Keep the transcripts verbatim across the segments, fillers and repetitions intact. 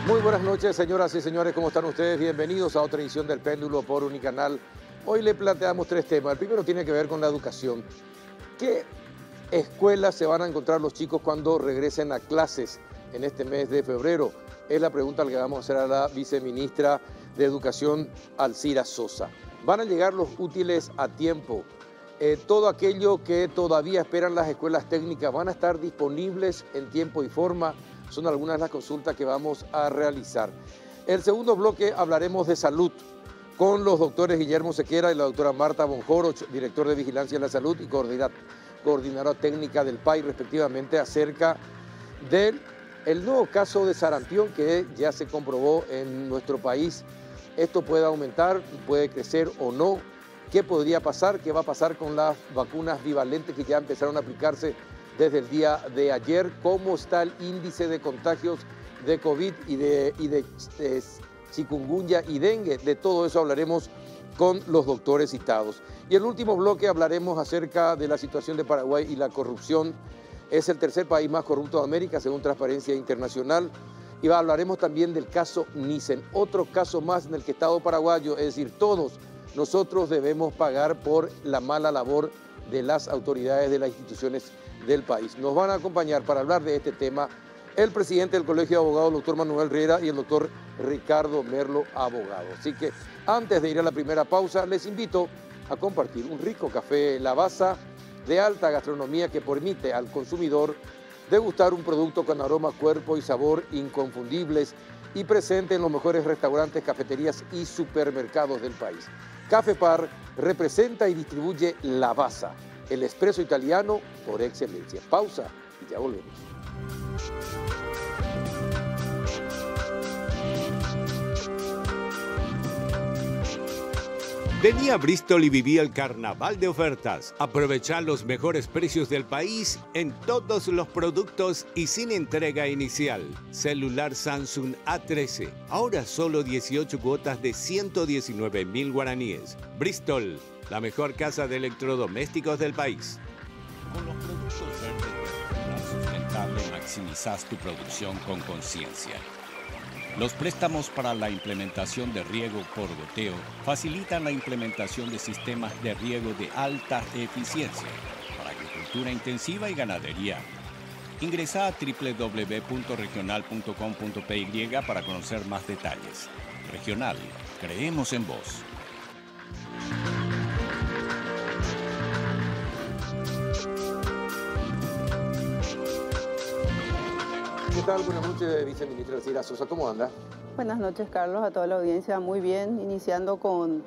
Muy buenas noches, señoras y señores, ¿cómo están ustedes? Bienvenidos a otra edición del Péndulo por Unicanal. Hoy le planteamos tres temas. El primero tiene que ver con la educación. ¿Qué escuelas se van a encontrar los chicos cuando regresen a clases en este mes de febrero? Es la pregunta que vamos a hacer a la viceministra de Educación, Alcira Sosa. ¿Van a llegar los útiles a tiempo? Eh, todo aquello que todavía esperan las escuelas técnicas, ¿van a estar disponibles en tiempo y forma? Son algunas de las consultas que vamos a realizar. En el segundo bloque hablaremos de salud con los doctores Guillermo Sequera y la doctora Marta Bonjoroch, director de Vigilancia de la Salud y coordinadora técnica del P A I, respectivamente, acerca del el nuevo caso de sarampión que ya se comprobó en nuestro país. Esto puede aumentar, puede crecer o no. ¿Qué podría pasar? ¿Qué va a pasar con las vacunas bivalentes que ya empezaron a aplicarse desde el día de ayer? ¿Cómo está el índice de contagios de COVID y de, y de, de chikungunya y dengue? De todo eso hablaremos con los doctores citados. Y en el último bloque hablaremos acerca de la situación de Paraguay y la corrupción. Es el tercer país más corrupto de América, según Transparencia Internacional. Y hablaremos también del caso Nissen, otro caso más en el que Estado paraguayo, es decir, todos nosotros debemos pagar por la mala labor de las autoridades de las instituciones del país. Nos van a acompañar para hablar de este tema el presidente del Colegio de Abogados, el doctor Manuel Riera, y el doctor Ricardo Merlo, abogado. Así que antes de ir a la primera pausa, les invito a compartir un rico café Lavazza de alta gastronomía que permite al consumidor degustar un producto con aroma, cuerpo y sabor inconfundibles y presente en los mejores restaurantes, cafeterías y supermercados del país. Café Par representa y distribuye Lavazza, el espresso italiano por excelencia. Pausa y ya volvemos. Vení a Bristol y viví el carnaval de ofertas. Aprovecha los mejores precios del país en todos los productos y sin entrega inicial. Celular Samsung A trece, ahora solo dieciocho cuotas de ciento diecinueve mil guaraníes. Bristol, la mejor casa de electrodomésticos del país. Con los productos verdes de sustentable maximizas tu producción con conciencia. Los préstamos para la implementación de riego por goteo facilitan la implementación de sistemas de riego de alta eficiencia para agricultura intensiva y ganadería. Ingresa a doble u doble u doble u punto regional punto com punto p y para conocer más detalles. Regional, creemos en vos. ¿Qué tal? Buenas noches, viceministra Alcira Sosa. ¿Cómo anda? Buenas noches, Carlos, a toda la audiencia. Muy bien, iniciando con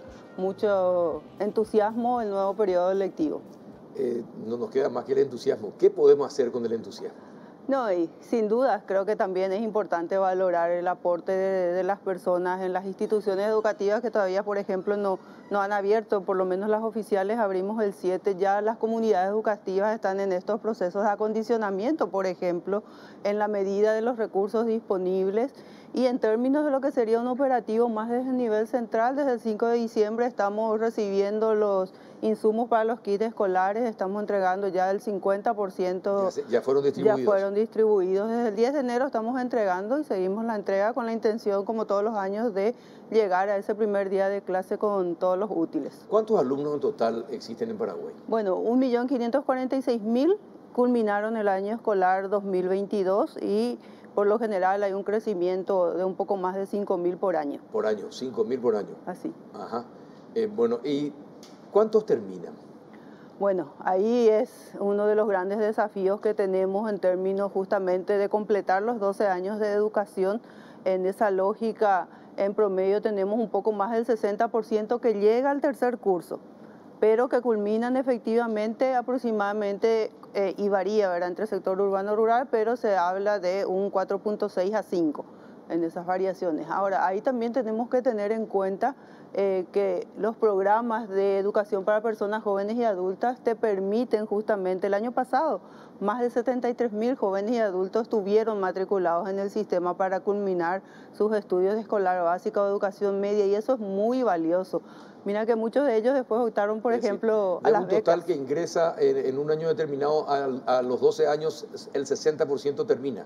mucho entusiasmo el nuevo periodo lectivo. Eh, no nos queda más que el entusiasmo. ¿Qué podemos hacer con el entusiasmo? No, y sin duda creo que también es importante valorar el aporte de, de las personas en las instituciones educativas que todavía, por ejemplo, no, no han abierto, por lo menos las oficiales abrimos el siete, ya las comunidades educativas están en estos procesos de acondicionamiento, por ejemplo, en la medida de los recursos disponibles y en términos de lo que sería un operativo más desde el nivel central. Desde el cinco de diciembre estamos recibiendo los insumos para los kits escolares, estamos entregando ya el cincuenta por ciento. Ya, se, ya fueron distribuidos. Ya fueron distribuidos. Desde el diez de enero estamos entregando y seguimos la entrega con la intención, como todos los años, de llegar a ese primer día de clase con todos los útiles. ¿Cuántos alumnos en total existen en Paraguay? Bueno, un millón quinientos cuarenta y seis mil culminaron el año escolar dos mil veintidós y por lo general hay un crecimiento de un poco más de cinco mil por año. Por año, cinco mil por año. Así. Ajá. Eh, bueno, ¿y cuántos terminan? Bueno, ahí es uno de los grandes desafíos que tenemos en términos justamente de completar los doce años de educación. En esa lógica, en promedio tenemos un poco más del sesenta por ciento que llega al tercer curso, pero que culminan efectivamente aproximadamente, eh, y varía, ¿verdad?, entre sector urbano y rural, pero se habla de un cuatro punto seis a cinco en esas variaciones. Ahora, ahí también tenemos que tener en cuenta eh, que los programas de educación para personas jóvenes y adultas te permiten justamente, el año pasado, más de setenta y tres mil jóvenes y adultos estuvieron matriculados en el sistema para culminar sus estudios de escolar básica o educación media, y eso es muy valioso. Mira que muchos de ellos después optaron, por es ejemplo, decir, a las un total becas. Que ingresa en, en un año determinado, a, a los doce años, el sesenta por ciento termina.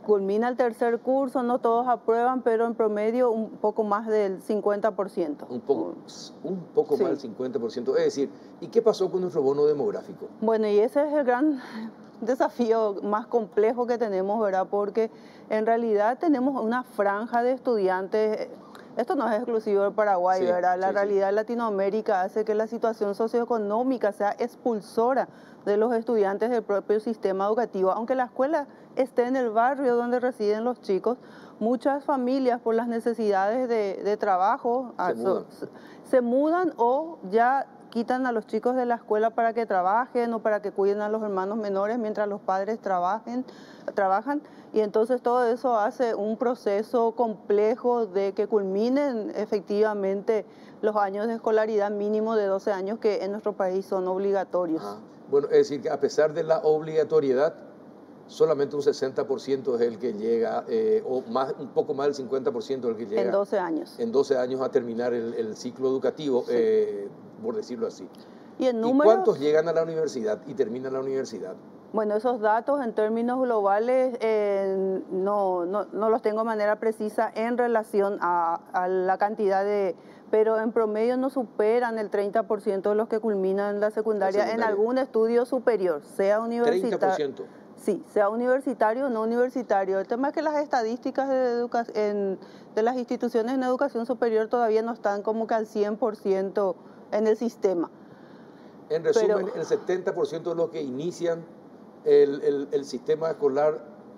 culmina el tercer curso, no todos aprueban, pero en promedio un poco más del cincuenta por ciento. Un poco, un poco Sí. más del cincuenta por ciento. Es decir, ¿y qué pasó con nuestro bono demográfico? Bueno, y ese es el gran desafío más complejo que tenemos, ¿verdad? Porque en realidad tenemos una franja de estudiantes. Esto no es exclusivo del Paraguay, Sí, ¿verdad? La sí, sí. realidad de Latinoamérica hace que la situación socioeconómica sea expulsora de los estudiantes del propio sistema educativo. Aunque la escuela esté en el barrio donde residen los chicos, muchas familias por las necesidades de, de trabajo Se ah, so- mudan. se, se mudan o ya quitan a los chicos de la escuela para que trabajen o para que cuiden a los hermanos menores mientras los padres trabajen, trabajan. Y entonces todo eso hace un proceso complejo de que culminen efectivamente los años de escolaridad mínimo de doce años que en nuestro país son obligatorios. Ah, bueno, es decir, que a pesar de la obligatoriedad, solamente un sesenta por ciento es el que llega, eh, o más, un poco más del cincuenta por ciento es el que llega En doce años. en doce años a terminar el, el ciclo educativo, Sí. eh, por decirlo así. Y en ¿Y números, cuántos llegan a la universidad y terminan la universidad? bueno, esos datos en términos globales eh, no, no, no los tengo de manera precisa en relación a, a la cantidad de, pero en promedio no superan el treinta por ciento de los que culminan la secundaria, La secundaria. en algún estudio superior, sea treinta por universitario. ciento. Sí, sea universitario o no universitario. El tema es que las estadísticas de, educa- en- de las instituciones en educación superior todavía no están como que al cien por ciento en el sistema. En resumen, Pero- el setenta por ciento de los que inician el, el- el sistema escolar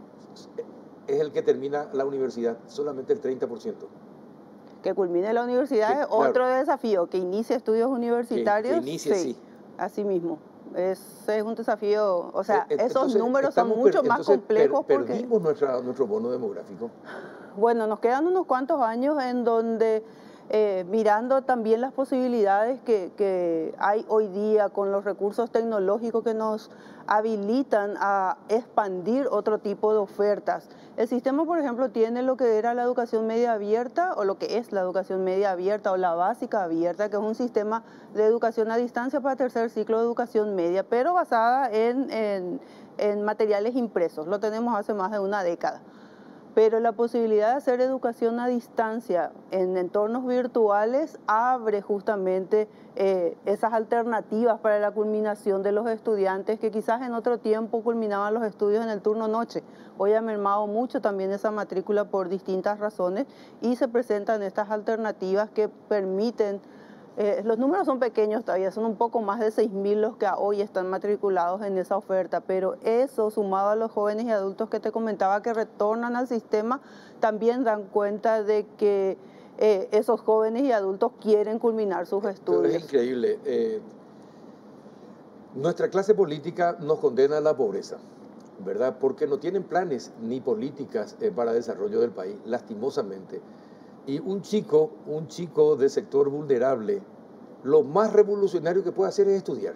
es el que termina la universidad, solamente el treinta por ciento. Que culmine la universidad Que, es claro. otro desafío, que inicie estudios universitarios. Que inicie, sí. Así mismo. Ese es un desafío, o sea, Eh, eh, esos entonces, números son estamos mucho per- más entonces, complejos per- porque... Perdimos nuestra, nuestro bono demográfico. Bueno, nos quedan unos cuantos años en donde, eh, mirando también las posibilidades que, que hay hoy día con los recursos tecnológicos que nos habilitan a expandir otro tipo de ofertas. El sistema, por ejemplo, tiene lo que era la educación media abierta o lo que es la educación media abierta o la básica abierta, que es un sistema de educación a distancia para tercer ciclo de educación media, pero basada en, en, en materiales impresos. Lo tenemos hace más de una década. Pero la posibilidad de hacer educación a distancia en entornos virtuales abre justamente eh, esas alternativas para la culminación de los estudiantes que quizás en otro tiempo culminaban los estudios en el turno noche. Hoy ha mermado mucho también esa matrícula por distintas razones y se presentan estas alternativas que permiten. Eh, los números son pequeños todavía, son un poco más de seis mil los que hoy están matriculados en esa oferta, pero eso sumado a los jóvenes y adultos que te comentaba que retornan al sistema, también dan cuenta de que eh, esos jóvenes y adultos quieren culminar sus Pero estudios. es increíble. eh, nuestra clase política nos condena a la pobreza, ¿verdad? Porque no tienen planes ni políticas eh, para el desarrollo del país, lastimosamente. Y un chico, un chico de sector vulnerable, lo más revolucionario que puede hacer es estudiar.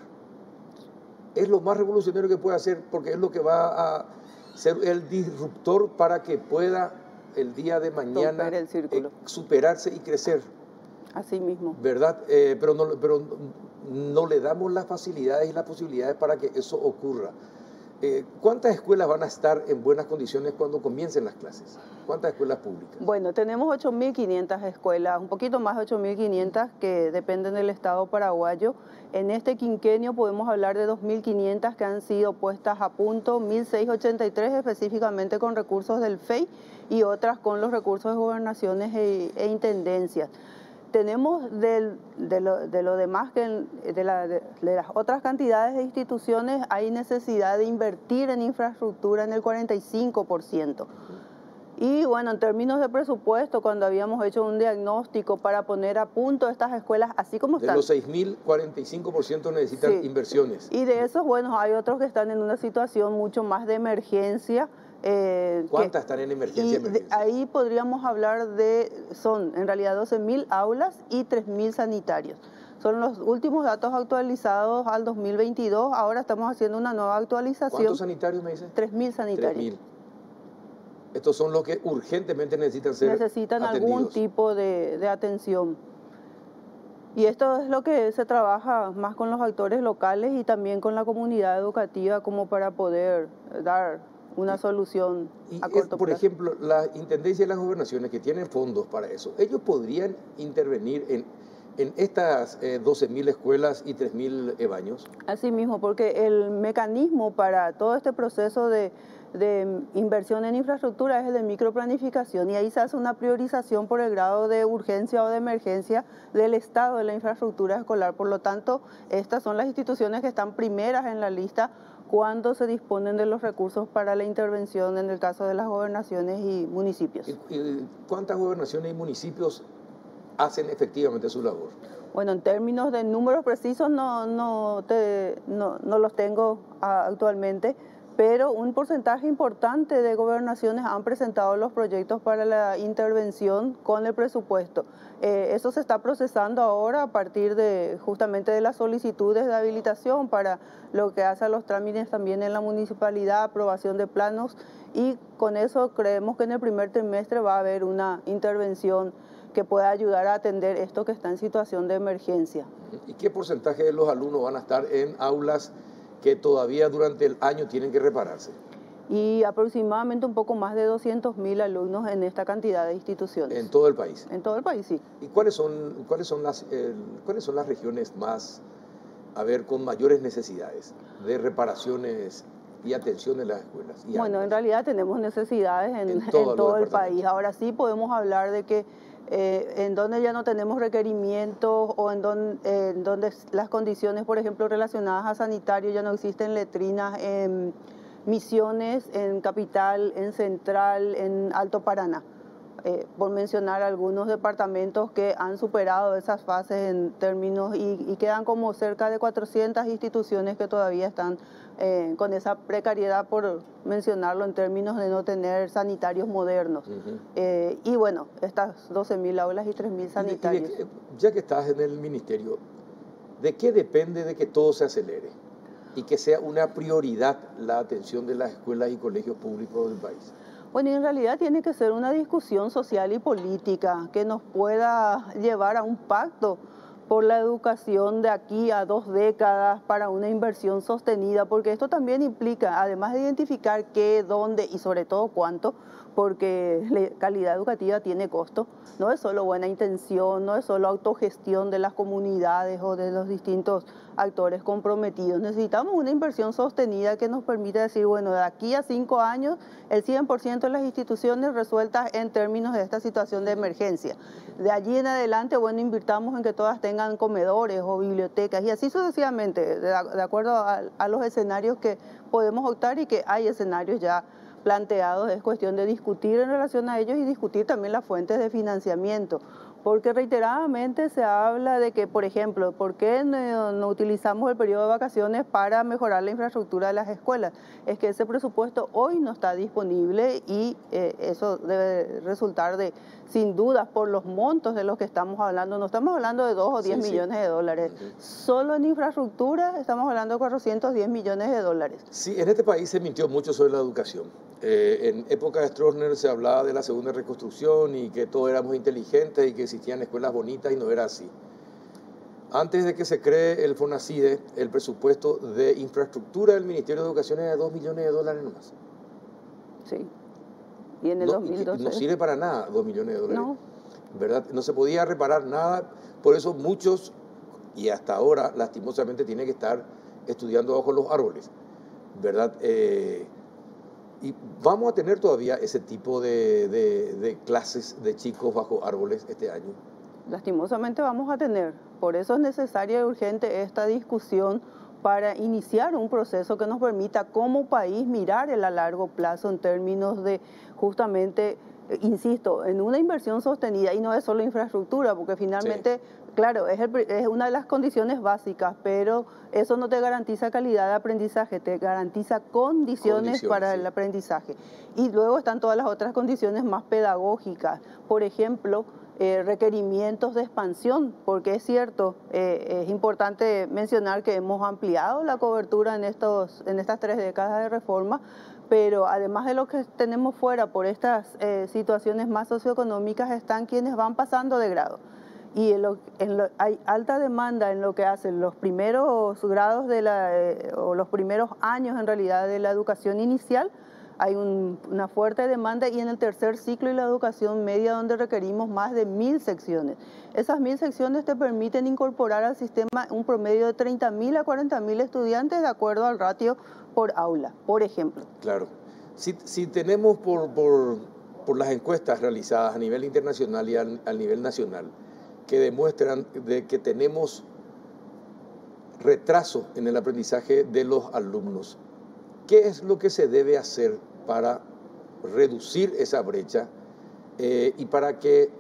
Es lo más revolucionario que puede hacer porque es lo que va a ser el disruptor para que pueda el día de mañana Romper el círculo. eh, superarse y crecer, Así mismo. ¿verdad? Eh, pero, no, pero no le damos las facilidades y las posibilidades para que eso ocurra. Eh, ¿Cuántas escuelas van a estar en buenas condiciones cuando comiencen las clases? ¿Cuántas escuelas públicas? Bueno, tenemos ocho mil quinientas escuelas, un poquito más de ocho mil quinientas que dependen del Estado paraguayo. En este quinquenio podemos hablar de dos mil quinientas que han sido puestas a punto, mil seiscientos ochenta y tres específicamente con recursos del F E I y otras con los recursos de gobernaciones e, e intendencias. Tenemos del, de, lo, de lo demás, que de, la, de, de las otras cantidades de instituciones, hay necesidad de invertir en infraestructura en el cuarenta y cinco por ciento. Y bueno, en términos de presupuesto, cuando habíamos hecho un diagnóstico para poner a punto estas escuelas, así como De están. los seis mil, cuarenta y cinco por ciento necesitan Sí. inversiones. Y de esos, bueno, hay otros que están en una situación mucho más de emergencia. Eh, ¿Cuántas que, están en emergencia? y emergencia? de, ahí podríamos hablar de, son en realidad doce mil aulas y tres mil sanitarios. Son los últimos datos actualizados al dos mil veintidós. Ahora estamos haciendo una nueva actualización. ¿Cuántos sanitarios me dice? tres mil sanitarios. tres mil. Estos son los que urgentemente necesitan ser Necesitan atendidos. algún tipo de, de atención. Y esto es lo que se trabaja más con los actores locales y también con la comunidad educativa como para poder dar una y, solución y a es, corto por plazo. ejemplo, la intendencia y las gobernaciones que tienen fondos para eso, ellos podrían intervenir en, en estas eh, doce mil escuelas y tres mil baños. Así mismo, porque el mecanismo para todo este proceso de, de inversión en infraestructura es el de microplanificación, y ahí se hace una priorización por el grado de urgencia o de emergencia del estado de la infraestructura escolar. Por lo tanto, estas son las instituciones que están primeras en la lista cuando se disponen de los recursos para la intervención en el caso de las gobernaciones y municipios. ¿Y, y cuántas gobernaciones y municipios hacen efectivamente su labor? Bueno, en términos de números precisos no, no, te, no, no los tengo uh, actualmente, pero un porcentaje importante de gobernaciones han presentado los proyectos para la intervención con el presupuesto. Eh, eso se está procesando ahora a partir de justamente de las solicitudes de habilitación para lo que hace a los trámites también en la municipalidad, aprobación de planos, y con eso creemos que en el primer trimestre va a haber una intervención que pueda ayudar a atender esto que está en situación de emergencia. ¿Y qué porcentaje de los alumnos van a estar en aulas que todavía durante el año tienen que repararse? Y aproximadamente un poco más de doscientos mil alumnos en esta cantidad de instituciones. ¿En todo el país? En todo el país, sí. ¿Y cuáles son, cuáles son, las, eh, cuáles son las regiones más, a ver, con mayores necesidades de reparaciones y atención de las escuelas? Bueno, aulas? en realidad tenemos necesidades en, en todo, en todo el país. Ahora sí podemos hablar de que Eh, en donde ya no tenemos requerimientos o en donde, eh, en donde las condiciones, por ejemplo, relacionadas a sanitario, ya no existen letrinas en Misiones, en Capital, en Central, en Alto Paraná. Eh, por mencionar algunos departamentos que han superado esas fases en términos y, y quedan como cerca de cuatrocientas instituciones que todavía están eh, con esa precariedad, por mencionarlo, en términos de no tener sanitarios modernos. Uh-huh. eh, y bueno, estas doce mil aulas y tres mil sanitarios. Y de, y de, ya que estás en el ministerio, ¿de qué depende de que todo se acelere y que sea una prioridad la atención de las escuelas y colegios públicos del país? Bueno, y en realidad tiene que ser una discusión social y política que nos pueda llevar a un pacto por la educación de aquí a dos décadas para una inversión sostenida, porque esto también implica, además de identificar qué, dónde y sobre todo cuánto, porque la calidad educativa tiene costo, no es solo buena intención, no es solo autogestión de las comunidades o de los distintos actores comprometidos. Necesitamos una inversión sostenida que nos permita decir, bueno, de aquí a cinco años, el cien por ciento de las instituciones resueltas en términos de esta situación de emergencia. De allí en adelante, bueno, invirtamos en que todas tengan comedores o bibliotecas y así sucesivamente, de, de acuerdo a, a los escenarios que podemos optar y que hay escenarios ya planteados. Es cuestión de discutir en relación a ellos y discutir también las fuentes de financiamiento, porque reiteradamente se habla de que, por ejemplo, ¿por qué no, no utilizamos el periodo de vacaciones para mejorar la infraestructura de las escuelas? Es que ese presupuesto hoy no está disponible y eh, eso debe resultar de, sin dudas, por los montos de los que estamos hablando. No estamos hablando de dos o diez sí, millones sí. de dólares. Uh-huh. Solo en infraestructura estamos hablando de cuatrocientos diez millones de dólares. Sí, en este país se mintió mucho sobre la educación. Eh, en época de Stroessner se hablaba de la segunda reconstrucción y que todos éramos inteligentes y que existían escuelas bonitas, y no era así. Antes de que se cree el FONACIDE, el presupuesto de infraestructura del Ministerio de Educación era de dos millones de dólares nomás. Sí. Y en el no, dos mil doce... No sirve para nada dos millones de dólares. No. ¿Verdad? No se podía reparar nada, por eso muchos, y hasta ahora lastimosamente, tienen que estar estudiando bajo los árboles, ¿verdad? Eh, Y vamos a tener todavía ese tipo de, de, de clases de chicos bajo árboles este año. Lastimosamente vamos a tener. Por eso es necesaria y urgente esta discusión para iniciar un proceso que nos permita como país mirar el a largo plazo en términos de justamente, insisto, en una inversión sostenida, y no es solo infraestructura, porque finalmente, sí. claro, es, el, es una de las condiciones básicas, pero eso no te garantiza calidad de aprendizaje, te garantiza condiciones, condiciones para sí. el aprendizaje. Y luego están todas las otras condiciones más pedagógicas, por ejemplo, eh, requerimientos de expansión, porque es cierto, eh, es importante mencionar que hemos ampliado la cobertura en, estos, en estas tres décadas de reforma, pero además de lo que tenemos fuera por estas eh, situaciones más socioeconómicas, están quienes van pasando de grado. Y en lo, en lo, hay alta demanda en lo que hacen los primeros grados de la, eh, o los primeros años en realidad de la educación inicial, hay un, una fuerte demanda, y en el tercer ciclo y la educación media, donde requerimos más de mil secciones. Esas mil secciones te permiten incorporar al sistema un promedio de treinta mil a cuarenta mil estudiantes de acuerdo al ratio por aula, por ejemplo. Claro. Si, si tenemos por, por, por las encuestas realizadas a nivel internacional y a, a nivel nacional, que demuestran de que tenemos retraso en el aprendizaje de los alumnos, ¿qué es lo que se debe hacer para reducir esa brecha eh, y para que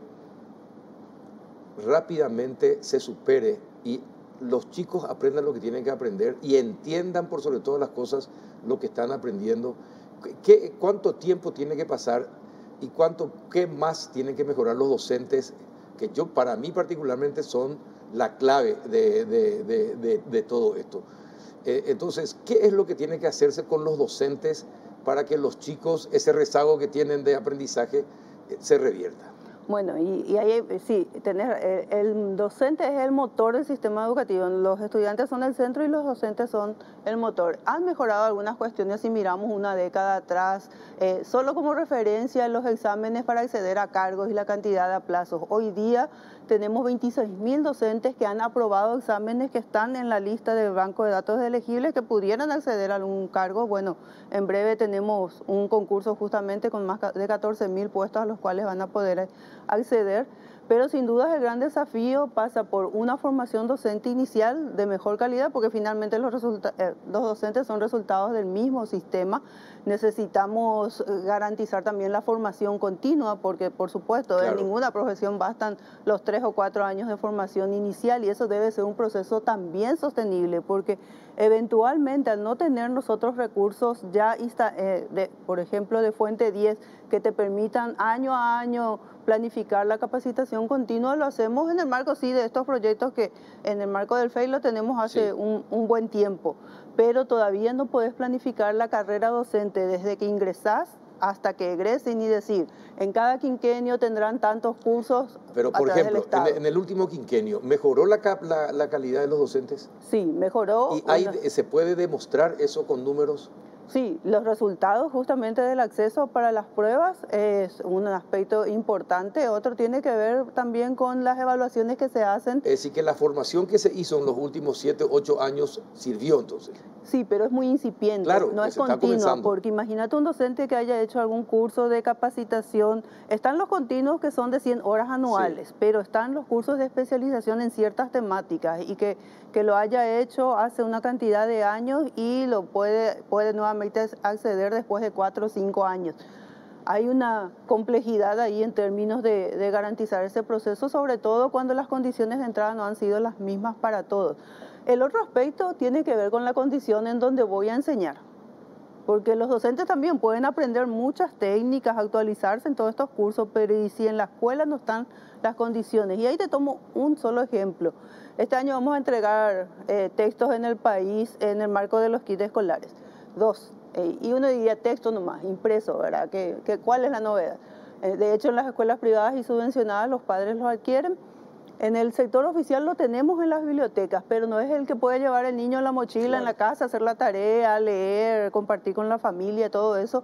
rápidamente se supere y los chicos aprendan lo que tienen que aprender y entiendan por sobre todas las cosas lo que están aprendiendo? ¿Qué, cuánto tiempo tiene que pasar y cuánto, qué más tienen que mejorar los docentes, que yo, para mí particularmente, son la clave de, de, de, de, de todo esto? Eh, entonces, ¿qué es lo que tiene que hacerse con los docentes para que los chicos, ese rezago que tienen de aprendizaje, eh, se revierta? Bueno, y, y ahí sí, tener, el, el docente es el motor del sistema educativo. Los estudiantes son el centro y los docentes son el motor. Han mejorado algunas cuestiones si miramos una década atrás, eh, solo como referencia los exámenes para acceder a cargos y la cantidad de aplazos. Hoy día tenemos veintiséis mil docentes que han aprobado exámenes que están en la lista del banco de datos elegibles que pudieran acceder a algún cargo. Bueno, en breve tenemos un concurso justamente con más de catorce mil puestos a los cuales van a poder acceder, pero sin duda el gran desafío pasa por una formación docente inicial de mejor calidad, porque finalmente los, eh, los docentes son resultados del mismo sistema. Necesitamos garantizar también la formación continua, porque por supuesto claro, en ninguna profesión bastan los tres o cuatro años de formación inicial, y eso debe ser un proceso también sostenible, porque eventualmente al no tener nosotros recursos ya, eh, de, por ejemplo, de fuente diez, que te permitan año a año planificar la capacitación continua, lo hacemos en el marco, sí, de estos proyectos que en el marco del F E I lo tenemos hace sí. un, un buen tiempo, pero todavía no podés planificar la carrera docente desde que ingresás hasta que egresen y decir, en cada quinquenio tendrán tantos cursos. Pero, por ejemplo, en el, en el último quinquenio, ¿mejoró la, la, la calidad de los docentes? Sí, mejoró. ¿Y hay, una... se puede demostrar eso con números? Sí, los resultados justamente del acceso para las pruebas es un aspecto importante. Otro tiene que ver también con las evaluaciones que se hacen. Es decir, que la formación que se hizo en los últimos siete, ocho años sirvió entonces. Sí, pero es muy incipiente, claro, no es continua, porque imagínate un docente que haya hecho algún curso de capacitación. Están los continuos que son de cien horas anuales, sí. pero están los cursos de especialización en ciertas temáticas y que, que lo haya hecho hace una cantidad de años y lo puede, puede nuevamente acceder después de cuatro o cinco años. Hay una complejidad ahí en términos de, de garantizar ese proceso, sobre todo cuando las condiciones de entrada no han sido las mismas para todos. El otro aspecto tiene que ver con la condición en donde voy a enseñar, porque los docentes también pueden aprender muchas técnicas, actualizarse en todos estos cursos, pero ¿y si en la escuela no están las condiciones? Y ahí te tomo un solo ejemplo. Este año vamos a entregar eh, textos en el país en el marco de los kits escolares. Dos. Eh, y uno diría texto nomás, impreso, ¿verdad? ¿Qué, qué, ¿Cuál es la novedad? Eh, de hecho, en las escuelas privadas y subvencionadas los padres los adquieren. En el sector oficial lo tenemos en las bibliotecas, pero no es el que puede llevar el niño en la mochila, claro. en la casa, hacer la tarea, leer, compartir con la familia, todo eso.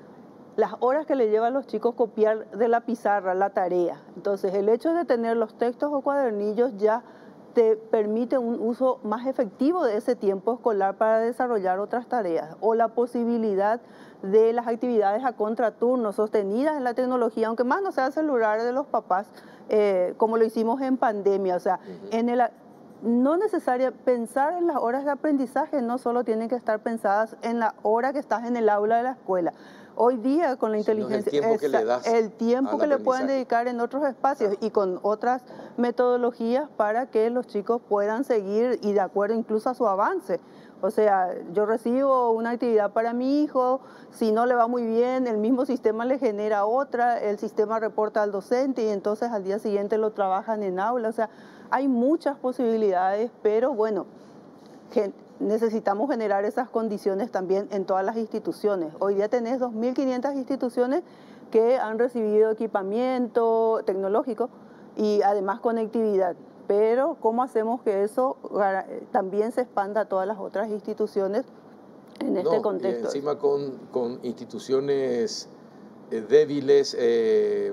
Las horas que le lleva a los chicos copiar de la pizarra la tarea. Entonces, el hecho de tener los textos o cuadernillos ya te permite un uso más efectivo de ese tiempo escolar para desarrollar otras tareas, o la posibilidad de las actividades a contraturno sostenidas en la tecnología, aunque más no sea el celular de los papás, eh, como lo hicimos en pandemia. O sea, uh-huh. en el, no necesario pensar en las horas de aprendizaje, no solo tienen que estar pensadas en la hora que estás en el aula de la escuela. Hoy día con la inteligencia, el tiempo que le, das el tiempo que le pueden dedicar en otros espacios y con otras metodologías para que los chicos puedan seguir y de acuerdo incluso a su avance. O sea, yo recibo una actividad para mi hijo, si no le va muy bien, el mismo sistema le genera otra, el sistema reporta al docente y entonces al día siguiente lo trabajan en aula. O sea, hay muchas posibilidades, pero bueno, gente, necesitamos generar esas condiciones también en todas las instituciones. Hoy día tenés dos mil quinientas instituciones que han recibido equipamiento tecnológico y además conectividad. Pero ¿cómo hacemos que eso también se expanda a todas las otras instituciones en este no, contexto. Y encima con, con instituciones eh, débiles, eh,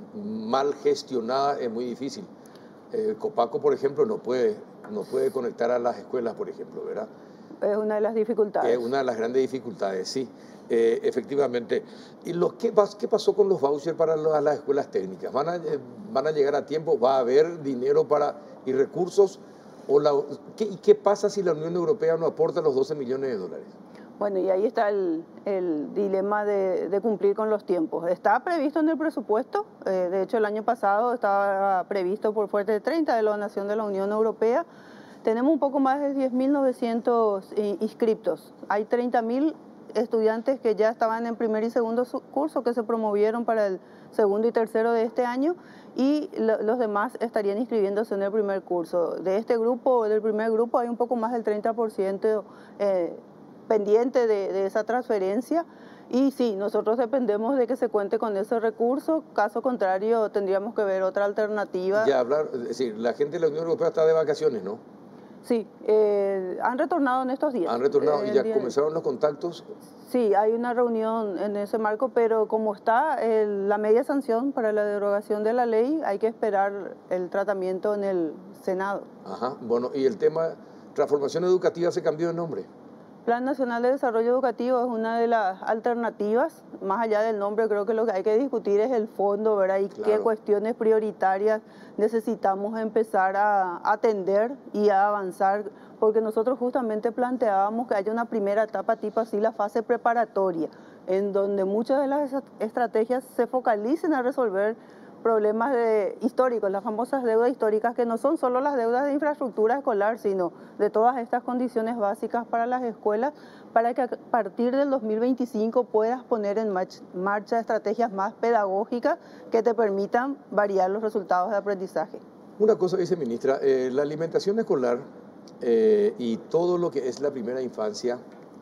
mal gestionadas, es muy difícil. Eh, Copaco, por ejemplo, no puede, no puede conectar a las escuelas, por ejemplo, ¿verdad? Es una de las dificultades. Es una de las grandes dificultades, sí, eh, efectivamente. ¿Y los, qué, pas, qué pasó con los vouchers para las, las escuelas técnicas? ¿Van a, eh, ¿Van a llegar a tiempo? ¿Va a haber dinero para, y recursos? O la, ¿qué, ¿Y qué pasa si la Unión Europea no aporta los doce millones de dólares? Bueno, y ahí está el, el dilema de, de cumplir con los tiempos. Está previsto en el presupuesto, eh, de hecho el año pasado estaba previsto por fuerte de treinta de la donación de la Unión Europea. Tenemos un poco más de diez mil novecientos inscriptos. Hay treinta mil estudiantes que ya estaban en primer y segundo curso que se promovieron para el segundo y tercero de este año, y lo, los demás estarían inscribiéndose en el primer curso. De este grupo, del primer grupo, hay un poco más del treinta por ciento eh, pendiente de, de esa transferencia. Y sí, nosotros dependemos de que se cuente con ese recurso, caso contrario tendríamos que ver otra alternativa. Ya hablar, es decir, la gente de la Unión Europea está de vacaciones, ¿no? Sí, eh, han retornado en estos días. Han retornado eh, y ya día... comenzaron los contactos. Sí, hay una reunión en ese marco, pero como está el, la media sanción para la derogación de la ley, hay que esperar el tratamiento en el Senado. Ajá, bueno, y el tema transformación educativa se cambió de nombre. Plan Nacional de Desarrollo Educativo es una de las alternativas. Más allá del nombre, creo que lo que hay que discutir es el fondo, ¿verdad? Y claro. qué cuestiones prioritarias necesitamos empezar a atender y a avanzar, porque nosotros justamente planteábamos que haya una primera etapa tipo así, la fase preparatoria, en donde muchas de las estrategias se focalicen a resolver problemas de, históricos, las famosas deudas históricas, que no son solo las deudas de infraestructura escolar, sino de todas estas condiciones básicas para las escuelas, para que a partir del dos mil veinticinco puedas poner en marcha, marcha estrategias más pedagógicas que te permitan variar los resultados de aprendizaje. Una cosa, viceministra, eh, la alimentación escolar eh, y todo lo que es la primera infancia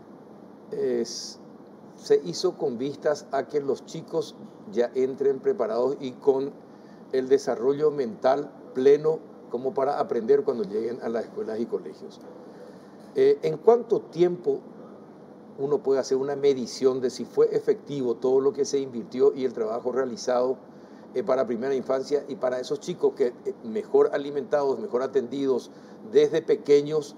es... se hizo con vistas a que los chicos ya entren preparados y con el desarrollo mental pleno como para aprender cuando lleguen a las escuelas y colegios. Eh, ¿En cuánto tiempo uno puede hacer una medición de si fue efectivo todo lo que se invirtió y el trabajo realizado eh, para primera infancia y para esos chicos que eh, mejor alimentados, mejor atendidos desde pequeños,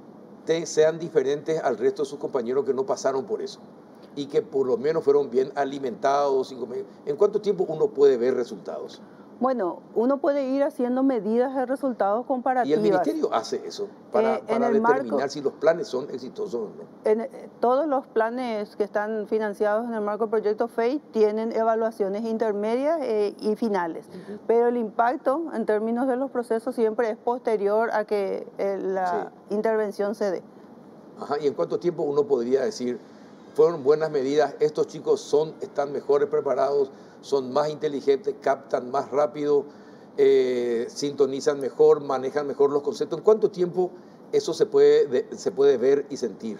te, sean diferentes al resto de sus compañeros que no pasaron por eso? Y que por lo menos fueron bien alimentados. ¿En cuánto tiempo uno puede ver resultados? Bueno, uno puede ir haciendo medidas de resultados comparativos. ¿Y el ministerio hace eso para, eh, para determinar marco, si los planes son exitosos o no? En, eh, todos los planes que están financiados en el marco del proyecto F E I tienen evaluaciones intermedias eh, y finales, uh-huh. Pero el impacto en términos de los procesos siempre es posterior a que eh, la sí. intervención se dé. Ajá, ¿y en cuánto tiempo uno podría decir fueron buenas medidas, estos chicos son, están mejores preparados, son más inteligentes, captan más rápido, eh, sintonizan mejor, manejan mejor los conceptos? ¿En cuánto tiempo eso se puede, de, se puede ver y sentir?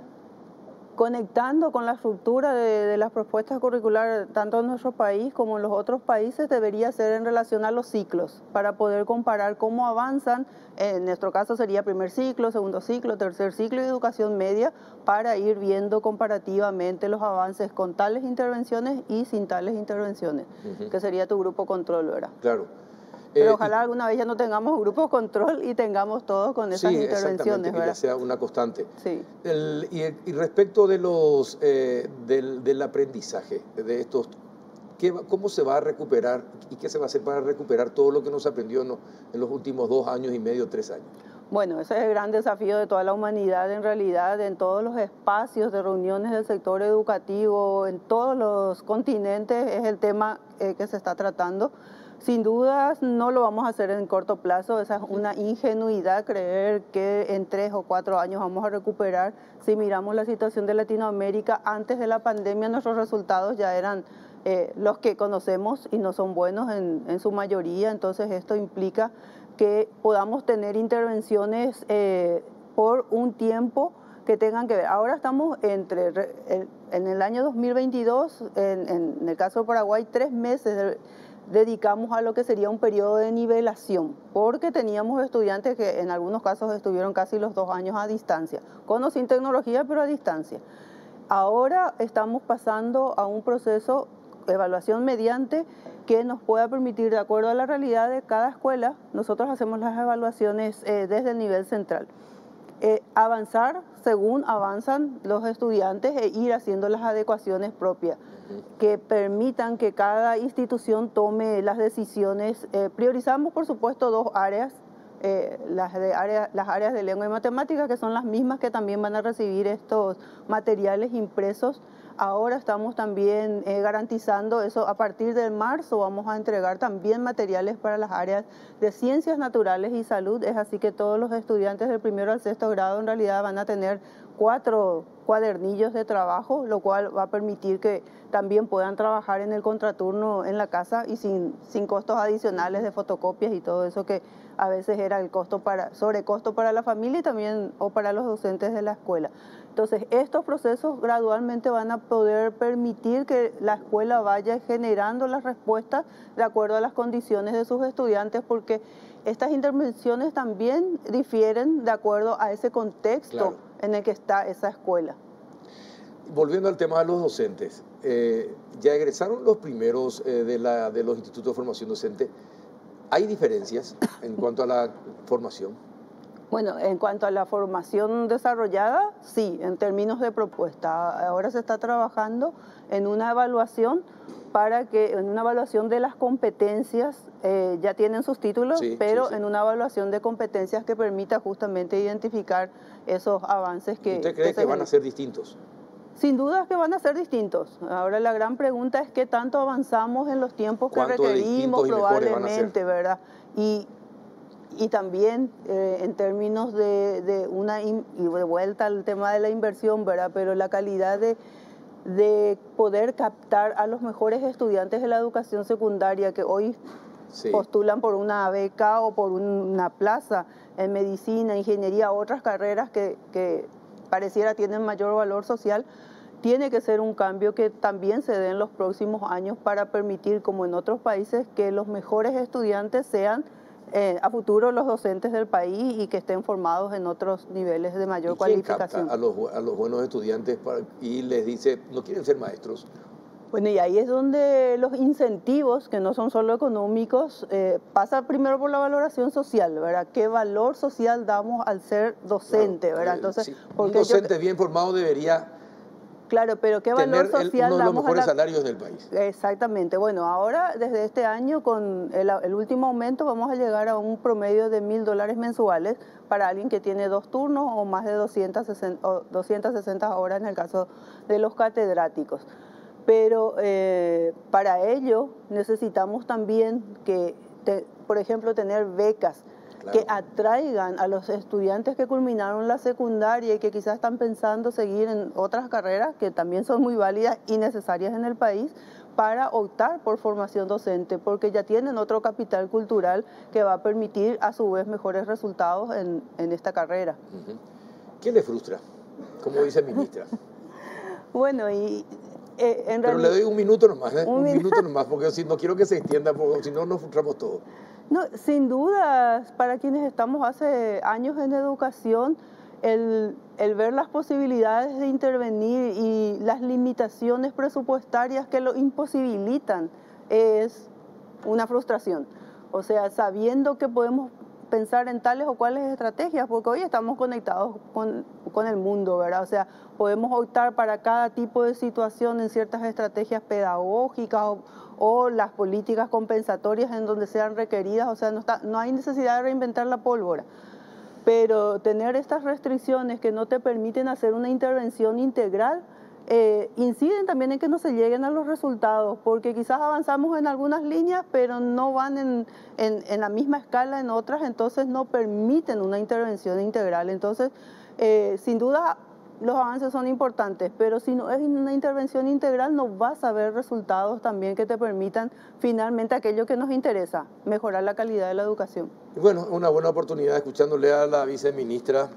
Conectando con la estructura de, de las propuestas curriculares, tanto en nuestro país como en los otros países, debería ser en relación a los ciclos, para poder comparar cómo avanzan. En nuestro caso sería primer ciclo, segundo ciclo, tercer ciclo y educación media, para ir viendo comparativamente los avances con tales intervenciones y sin tales intervenciones, uh-huh. que sería tu grupo control, ¿verdad? Claro. Pero eh, ojalá alguna vez ya no tengamos grupo control y tengamos todos con esas sí, intervenciones, que ya sea una constante. Sí. El, y, y respecto de los, eh, del, del aprendizaje de estos, ¿qué, ¿cómo se va a recuperar y qué se va a hacer para recuperar todo lo que nos aprendió en los, en los últimos dos años y medio, tres años? Bueno, ese es el gran desafío de toda la humanidad, en realidad, en todos los espacios de reuniones del sector educativo, en todos los continentes, es el tema eh, que se está tratando. Sin dudas no lo vamos a hacer en corto plazo, esa es una ingenuidad creer que en tres o cuatro años vamos a recuperar. Si miramos la situación de Latinoamérica, antes de la pandemia nuestros resultados ya eran eh, los que conocemos y no son buenos en, en su mayoría, entonces esto implica que podamos tener intervenciones eh, por un tiempo que tengan que ver. Ahora estamos entre, en el año dos mil veintidós, en, en el caso de Paraguay, tres meses de, dedicamos a lo que sería un periodo de nivelación, porque teníamos estudiantes que en algunos casos estuvieron casi los dos años a distancia, con o sin tecnología, pero a distancia. Ahora estamos pasando a un proceso de evaluación mediante que nos pueda permitir, de acuerdo a la realidad de cada escuela, nosotros hacemos las evaluaciones eh, desde el nivel central. Eh, avanzar según avanzan los estudiantes e ir haciendo las adecuaciones propias que permitan que cada institución tome las decisiones. Eh, priorizamos, por supuesto, dos áreas, eh, las, de área, las áreas de lengua y matemática, que son las mismas que también van a recibir estos materiales impresos. Ahora estamos también eh, garantizando eso. A partir de marzo vamos a entregar también materiales para las áreas de ciencias naturales y salud. Es así que todos los estudiantes del primero al sexto grado en realidad van a tener cuatro cuadernillos de trabajo, lo cual va a permitir que también puedan trabajar en el contraturno en la casa y sin, sin costos adicionales de fotocopias y todo eso que a veces era el costo para, sobrecosto para la familia y también o para los docentes de la escuela. Entonces, estos procesos gradualmente van a poder permitir que la escuela vaya generando las respuestas de acuerdo a las condiciones de sus estudiantes, porque estas intervenciones también difieren de acuerdo a ese contexto claro. en el que está esa escuela. Volviendo al tema de los docentes, eh, ya egresaron los primeros eh, de, la, de los institutos de formación docente. ¿Hay diferencias en cuanto a la formación? Bueno, en cuanto a la formación desarrollada, sí, en términos de propuesta. Ahora se está trabajando en una evaluación para que, en una evaluación de las competencias, eh, ya tienen sus títulos, sí, pero sí, sí. en una evaluación de competencias que permita justamente identificar esos avances que... ¿Usted cree que, que van a ser distintos? Sin duda que van a ser distintos. Ahora la gran pregunta es qué tanto avanzamos en los tiempos que requerimos probablemente, ¿verdad? Y, y también eh, en términos de, de una, in, y de vuelta al tema de la inversión, ¿verdad? Pero la calidad de, de poder captar a los mejores estudiantes de la educación secundaria que hoy sí. postulan por una beca o por una plaza en medicina, ingeniería, otras carreras que, que pareciera tienen mayor valor social, tiene que ser un cambio que también se dé en los próximos años para permitir, como en otros países, que los mejores estudiantes sean eh, a futuro los docentes del país y que estén formados en otros niveles de mayor ¿Y cualificación. Capta a los, a los buenos estudiantes para, y les dice, no quieren ser maestros? Bueno, y ahí es donde los incentivos, que no son solo económicos, eh, pasa primero por la valoración social, ¿verdad? ¿Qué valor social damos al ser docente, claro, ¿verdad? Entonces, sí, porque un docente yo, bien formado debería... Claro, pero ¿qué valor social tener uno de los damos mejores a la... salarios del país? Exactamente. Bueno, ahora desde este año con el, el último aumento vamos a llegar a un promedio de mil dólares mensuales para alguien que tiene dos turnos o más de doscientas sesenta horas en el caso de los catedráticos. Pero eh, para ello necesitamos también que, te, por ejemplo, tener becas que atraigan a los estudiantes que culminaron la secundaria y que quizás están pensando seguir en otras carreras que también son muy válidas y necesarias en el país para optar por formación docente, porque ya tienen otro capital cultural que va a permitir a su vez mejores resultados en, en esta carrera. Uh-huh. ¿Qué le frustra? Como dice ministra. Bueno, y... Eh, en Pero realidad, le doy un minuto nomás, ¿eh? un, un minuto nomás, porque si no quiero que se extienda, porque si no nos frustramos todos. No, sin duda, para quienes estamos hace años en educación, el, el ver las posibilidades de intervenir y las limitaciones presupuestarias que lo imposibilitan es una frustración. O sea, sabiendo que podemos pensar en tales o cuales estrategias, porque hoy estamos conectados con, con el mundo, ¿verdad? O sea, podemos optar para cada tipo de situación en ciertas estrategias pedagógicas o, o las políticas compensatorias en donde sean requeridas, o sea, no, está, no hay necesidad de reinventar la pólvora. Pero tener estas restricciones que no te permiten hacer una intervención integral, Eh, inciden también en que no se lleguen a los resultados, porque quizás avanzamos en algunas líneas, pero no van en, en, en la misma escala en otras, entonces no permiten una intervención integral. Entonces, eh, sin duda, los avances son importantes, pero si no es una intervención integral, no vas a ver resultados también que te permitan finalmente aquello que nos interesa, mejorar la calidad de la educación. Bueno, una buena oportunidad escuchándole a la viceministra.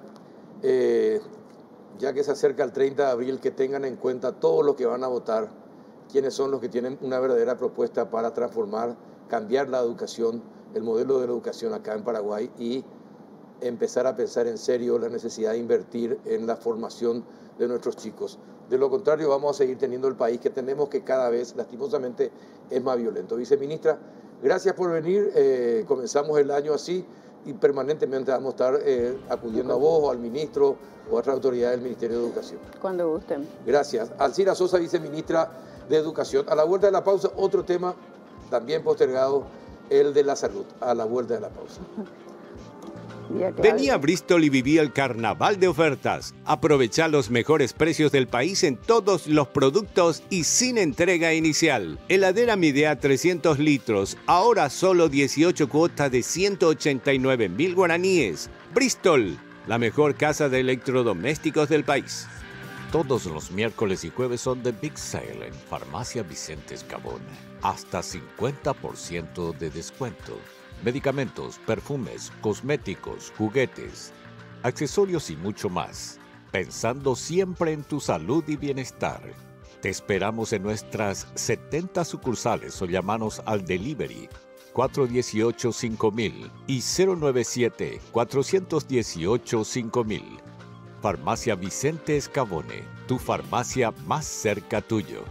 Eh, ya que se acerca el treinta de abril, que tengan en cuenta todos los que van a votar, quiénes son los que tienen una verdadera propuesta para transformar cambiar la educación, el modelo de la educación acá en Paraguay y empezar a pensar en serio la necesidad de invertir en la formación de nuestros chicos. De lo contrario, vamos a seguir teniendo el país que tenemos, que cada vez, lastimosamente, es más violento. Viceministra, gracias por venir. Eh, comenzamos el año así y permanentemente vamos a estar eh, acudiendo a vos o al ministro o a otra autoridad del Ministerio de Educación. Cuando gusten. Gracias. Alcira Sosa, viceministra de Educación. A la vuelta de la pausa, otro tema también postergado, el de la salud. A la vuelta de la pausa. Vení a Bristol y viví el carnaval de ofertas. Aprovecha los mejores precios del país en todos los productos y sin entrega inicial. Heladera Midea trescientos litros, ahora solo dieciocho cuotas de ciento ochenta y nueve mil guaraníes. Bristol, la mejor casa de electrodomésticos del país. Todos los miércoles y jueves son de Big Sale en Farmacia Vicente Escabón. Hasta cincuenta por ciento de descuento. Medicamentos, perfumes, cosméticos, juguetes, accesorios y mucho más. Pensando siempre en tu salud y bienestar. Te esperamos en nuestras setenta sucursales o llamanos al delivery cuatro uno ocho, cinco mil y cero nueve siete, cuatro uno ocho, cinco mil. Farmacia Vicente Escabone, tu farmacia más cerca tuyo.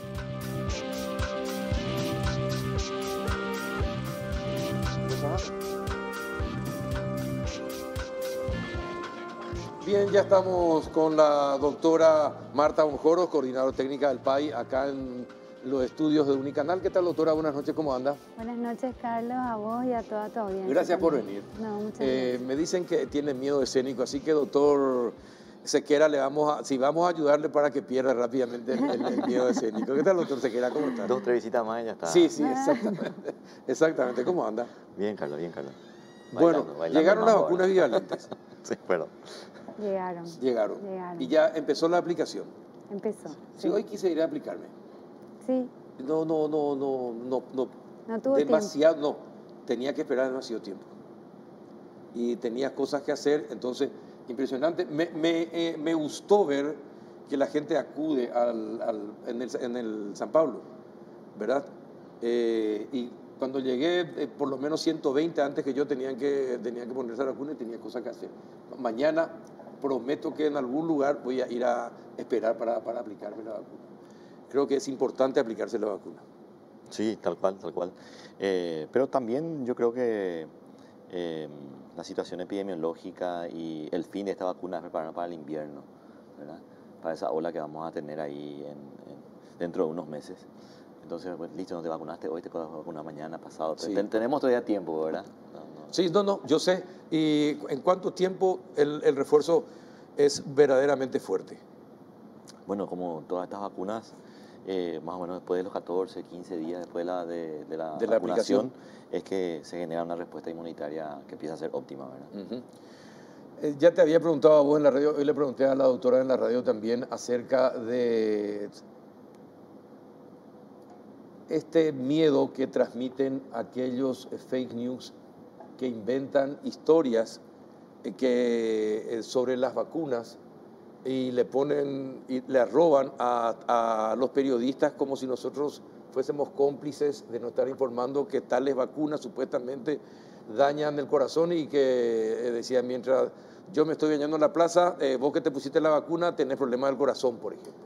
Bien, ya estamos con la doctora Marta Onjoros, coordinadora técnica del P A I, acá en los estudios de Unicanal. ¿Qué tal, doctora? Buenas noches, ¿cómo anda? Buenas noches, Carlos, a vos y a toda tu audiencia. Gracias por también. venir. No, muchas Eh, gracias. me dicen que tiene miedo escénico, así que, doctor Sequera, le vamos a, si vamos a ayudarle para que pierda rápidamente el, el- el miedo escénico. ¿Qué tal, doctor Sequera? ¿Cómo está? Dos, tres visitas más y ya está. Sí, sí, exactamente. Exactamente. ¿Cómo anda? Bien, Carlos, bien, Carlos. Bueno, Bailando, bailando llegaron el las mambo vacunas ahora. bivalentes. Sí, pero Llegaron, Llegaron. Llegaron. Y ya empezó la aplicación. empezó. Si hoy quise ir a aplicarme. Sí, No, no, no, no, no, no. no tuvo demasiado, no. Tenía que esperar demasiado tiempo. Y tenía cosas que hacer, entonces, impresionante. Me, me, eh, me gustó ver que la gente acude al, al- en, el, en el San Pablo, ¿verdad? Eh, y cuando llegué, eh, por lo menos ciento veinte antes que yo tenían que, tenían que ponerse la vacuna y tenía cosas que hacer. Mañana prometo que en algún lugar voy a ir a esperar para, para aplicarme la vacuna. Creo que es importante aplicarse la vacuna. sí, tal cual, tal cual. Eh, pero también yo creo que eh, la situación epidemiológica y el fin de esta vacuna es prepararnos para el invierno, ¿verdad? Para esa ola que vamos a tener ahí en, en- dentro de unos meses. Entonces, pues, listo, no te vacunaste hoy, te puedes vacunar mañana, pasado. Sí. Ten- tenemos todavía tiempo, ¿verdad? No, no. Sí, no, no, yo sé. ¿Y en cuánto tiempo el, el refuerzo es verdaderamente fuerte? Bueno, como todas estas vacunas, eh, más o menos después de los catorce, quince días después de la, de, de la De la vacunación, es que se genera una respuesta inmunitaria que empieza a ser óptima, ¿verdad? Ujú. Eh, ya te había preguntado a vos en la radio, hoy le pregunté a la doctora en la radio también acerca de este miedo que transmiten aquellos eh, fake news que inventan historias eh, que, eh, sobre las vacunas y le ponen y le arroban a, a los periodistas como si nosotros fuésemos cómplices de no estar informando que tales vacunas supuestamente dañan el corazón y que eh, decían, mientras yo me estoy bañando en la plaza, eh, vos que te pusiste la vacuna tenés problemas del corazón, por ejemplo.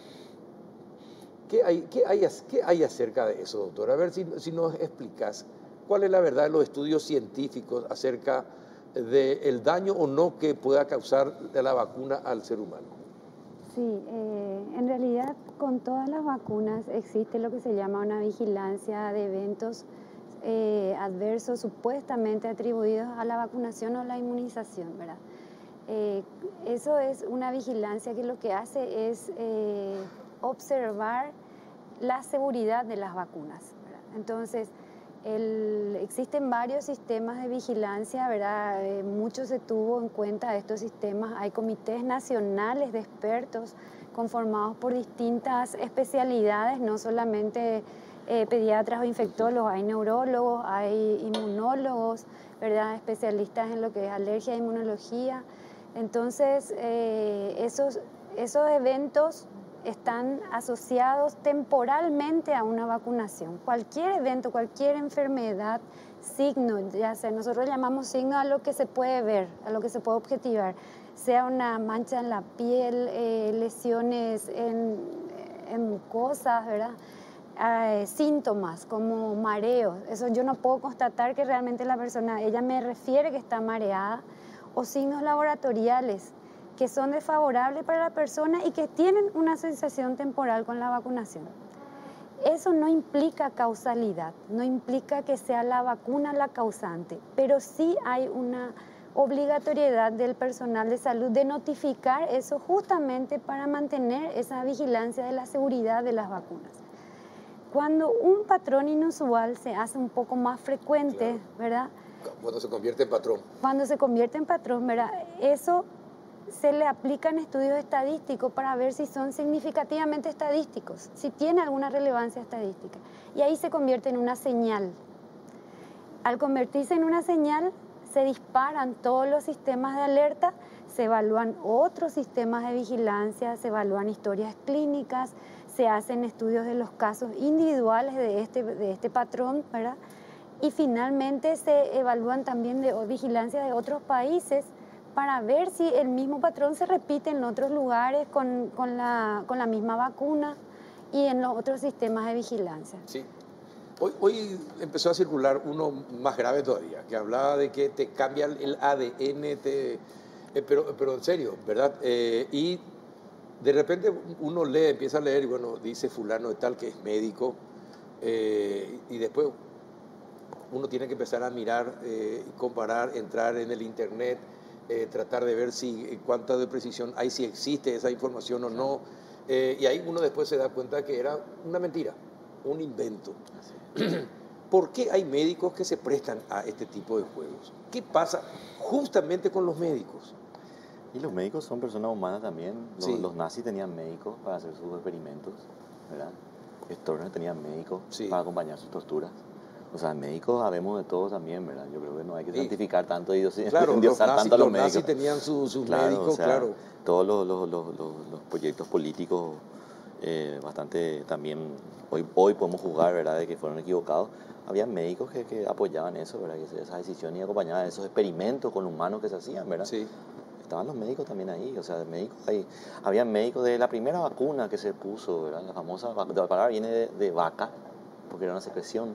¿Qué hay, qué hay, qué hay acerca de eso, doctor? A ver si, si nos explicas cuál es la verdad de los estudios científicos acerca del daño o no que pueda causar la vacuna al ser humano. Sí, eh, en realidad con todas las vacunas existe lo que se llama una vigilancia de eventos eh, adversos supuestamente atribuidos a la vacunación o la inmunización, ¿verdad? Eh, eso es una vigilancia que lo que hace es eh, observar la seguridad de las vacunas, ¿verdad? Entonces, el, existen varios sistemas de vigilancia, ¿verdad? Eh, mucho se tuvo en cuenta de estos sistemas. Hay comités nacionales de expertos conformados por distintas especialidades, no solamente eh, pediatras o infectólogos, hay neurólogos, hay inmunólogos, ¿verdad? Especialistas en lo que es alergia e inmunología. Entonces, eh, esos, esos eventos están asociados temporalmente a una vacunación. Cualquier evento, cualquier enfermedad, signo, ya sea, nosotros llamamos signo a lo que se puede ver, a lo que se puede objetivar, sea una mancha en la piel, eh, lesiones en, en mucosas, ¿verdad? Eh, síntomas como mareos. Eso yo no puedo constatar que realmente la persona, ella me refiere que está mareada, o signos laboratoriales que son desfavorables para la persona y que tienen una sensación temporal con la vacunación. Eso no implica causalidad, no implica que sea la vacuna la causante, pero sí hay una obligatoriedad del personal de salud de notificar eso justamente para mantener esa vigilancia de la seguridad de las vacunas. Cuando un patrón inusual se hace un poco más frecuente, claro, ¿verdad? Cuando se convierte en patrón. Cuando se convierte en patrón, ¿verdad? Eso se le aplican estudios estadísticos para ver si son significativamente estadísticos, si tiene alguna relevancia estadística. Y ahí se convierte en una señal. Al convertirse en una señal, se disparan todos los sistemas de alerta, se evalúan otros sistemas de vigilancia, se evalúan historias clínicas, se hacen estudios de los casos individuales de este, de este patrón, ¿verdad? Y finalmente se evalúan también de vigilancia de otros países para ver si el mismo patrón se repite en otros lugares con, con, la, con la misma vacuna y en los otros sistemas de vigilancia. Sí. Hoy, hoy empezó a circular uno más grave todavía, que hablaba de que te cambia el A D N, te, eh, pero, pero en serio, ¿verdad? Eh, y de repente uno lee, empieza a leer, y bueno, dice fulano de tal que es médico, eh, y después uno tiene que empezar a mirar, eh, comparar, entrar en el internet, eh, tratar de ver si cuánta de precisión hay, si existe esa información o no, eh, y ahí uno después se da cuenta que era una mentira, un invento. ¿Por qué hay médicos que se prestan a este tipo de juegos? ¿Qué pasa justamente con los médicos? Y los médicos son personas humanas también. Los, Sí. los nazis tenían médicos para hacer sus experimentos, ¿verdad? Storner tenían médicos Sí. para acompañar sus torturas. O sea, médicos sabemos de todo también, ¿verdad? Yo creo que no hay que Sí. santificar tanto y endiosar Claro, los nazis, tanto a los, los médicos. nazis tenían su- sus Claro, médicos, o sea, claro. Todos los, los, los, los, los proyectos políticos, eh, bastante también, hoy, hoy podemos juzgar, ¿verdad?, de que fueron equivocados. Había médicos que, que apoyaban eso, ¿verdad?, que esas decisiones y acompañaban esos experimentos con humanos que se hacían, ¿verdad? Sí. Estaban los médicos también ahí, o sea, médicos ahí. Había médicos de la primera vacuna que se puso, ¿verdad? La famosa, la palabra viene de, de vaca, porque era una secreción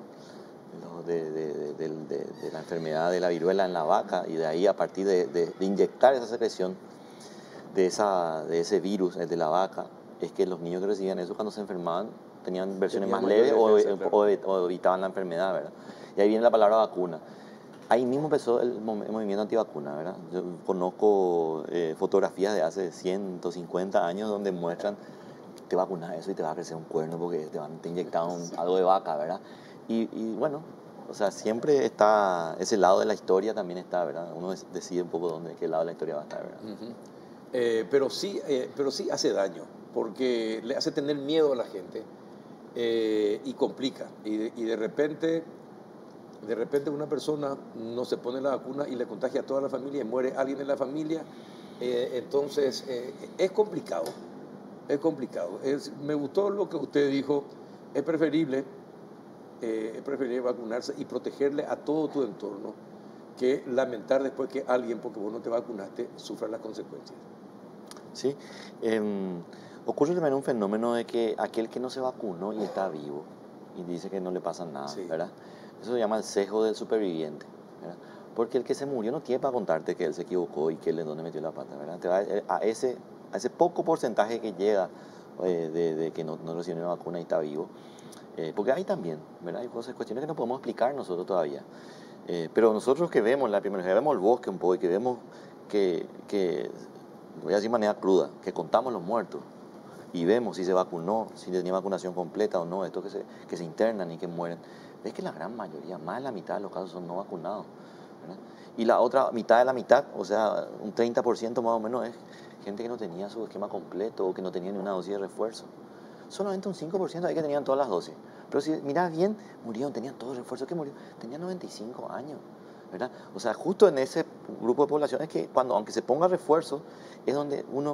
de, de, de, de, de, de la enfermedad de la viruela en la vaca, y de ahí, a partir de, de, de inyectar esa secreción de, esa, de ese virus, el de la vaca, es que los niños que recibían eso cuando se enfermaban tenían versiones Tenían más mayor leves o, defensa, claro. o, o evitaban la enfermedad, ¿verdad? Y ahí viene la palabra vacuna. Ahí mismo empezó el, mov- el movimiento antivacuna, ¿verdad? Yo conozco eh, fotografías de hace ciento cincuenta años donde muestran te vacunas eso y te va a crecer un cuerno porque te van te inyectaron algo de vaca, ¿verdad? Y, y bueno, o sea, siempre está, ese lado de la historia también está, ¿verdad? Uno des- decide un poco dónde, qué lado de la historia va a estar, ¿verdad? Ujú. Eh, pero, sí, eh, pero sí hace daño, porque le hace tener miedo a la gente, eh, y complica. Y de, y de repente, de repente una persona no se pone la vacuna y le contagia a toda la familia y muere alguien de la familia. Eh, entonces, eh, es complicado, es complicado. Es, me gustó lo que usted dijo, es preferible, eh, es preferible vacunarse y protegerle a todo tu entorno que lamentar después que alguien, porque vos no te vacunaste, sufra las consecuencias. Sí, em, ocurre también un fenómeno de que aquel que no se vacunó y está vivo y dice que no le pasa nada, Sí. ¿verdad? Eso se llama el sesgo del superviviente, ¿verdad? Porque el que se murió no tiene para contarte que él se equivocó y que él de dónde metió la pata, ¿verdad? Te va a ese, a ese poco porcentaje que llega eh, de, de que no, no recibió una vacuna y está vivo, eh, porque hay también, ¿verdad? Hay cosas, cuestiones que no podemos explicar nosotros todavía. Eh, pero nosotros que vemos la primera, que vemos el bosque un poco y que vemos que, que, lo voy a decir de manera cruda, que contamos los muertos y vemos si se vacunó, si tenía vacunación completa o no, estos que se, que se internan y que mueren, ves que la gran mayoría, más de la mitad de los casos son no vacunados, ¿verdad? Y la otra mitad de la mitad, o sea, un treinta por ciento más o menos es gente que no tenía su esquema completo o que no tenía ni una dosis de refuerzo. Solamente un cinco por ciento hay que tenían todas las dosis. Pero si mirás bien, murieron, tenían todo el refuerzo. ¿Qué murió? Tenían noventa y cinco años, ¿verdad? O sea, justo en ese grupo de población es que cuando, aunque se ponga refuerzo, es donde uno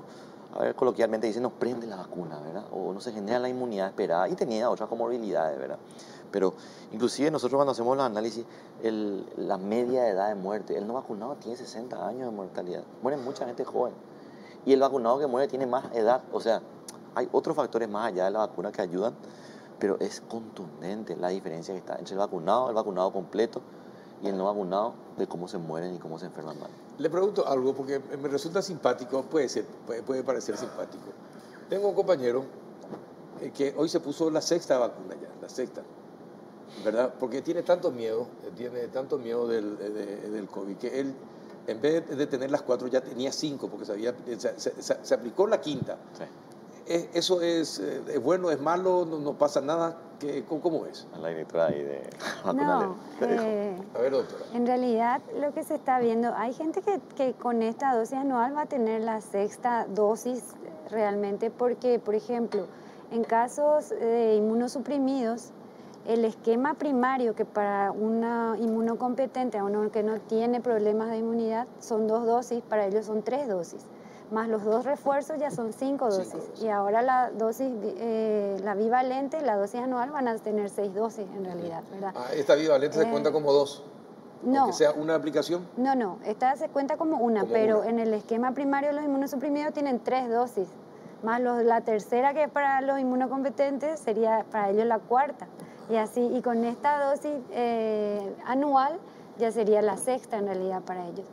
a ver, coloquialmente dicen, nos prende la vacuna, ¿verdad? O no se genera la inmunidad esperada y tenía otras comorbilidades, ¿verdad? Pero inclusive nosotros cuando hacemos los análisis, el, la media edad de muerte, el no vacunado tiene sesenta años de mortalidad. Muere mucha gente joven. Y el vacunado que muere tiene más edad. O sea, hay otros factores más allá de la vacuna que ayudan, pero es contundente la diferencia que está entre el vacunado, el vacunado completo y el no vacunado, de cómo se mueren y cómo se enferman mal. Le pregunto algo porque me resulta simpático, puede ser, puede, puede parecer simpático. Tengo un compañero eh, que hoy se puso la sexta vacuna ya, la sexta, ¿verdad? Porque tiene tanto miedo, tiene tanto miedo del, de, del COVID, que él, en vez de tener las cuatro, ya tenía cinco, porque se, había, se, se, se aplicó la quinta. Sí. ¿Eso es, es bueno, es malo, no, no pasa nada? ¿Qué, cómo, ¿Cómo es? A la directora ahí de No, eh, a ver, doctora. En realidad lo que se está viendo, hay gente que, que con esta dosis anual va a tener la sexta dosis realmente porque, por ejemplo, en casos de inmunosuprimidos, el esquema primario que para una inmunocompetente, a uno que no tiene problemas de inmunidad, son dos dosis, para ellos son tres dosis. Más los dos refuerzos ya son cinco dosis. Cinco dosis. Y ahora la dosis, eh, la bivalente, la dosis anual van a tener seis dosis en realidad, ¿verdad? Ah, ¿esta bivalente eh, se cuenta como dos? No. ¿Aunque sea una aplicación? No, no, esta se cuenta como una, como pero una. En el esquema primario los inmunosuprimidos tienen tres dosis. Más los, la tercera que es para los inmunocompetentes sería para ellos la cuarta. Y así, y con esta dosis eh, anual ya sería la sexta en realidad para ellos.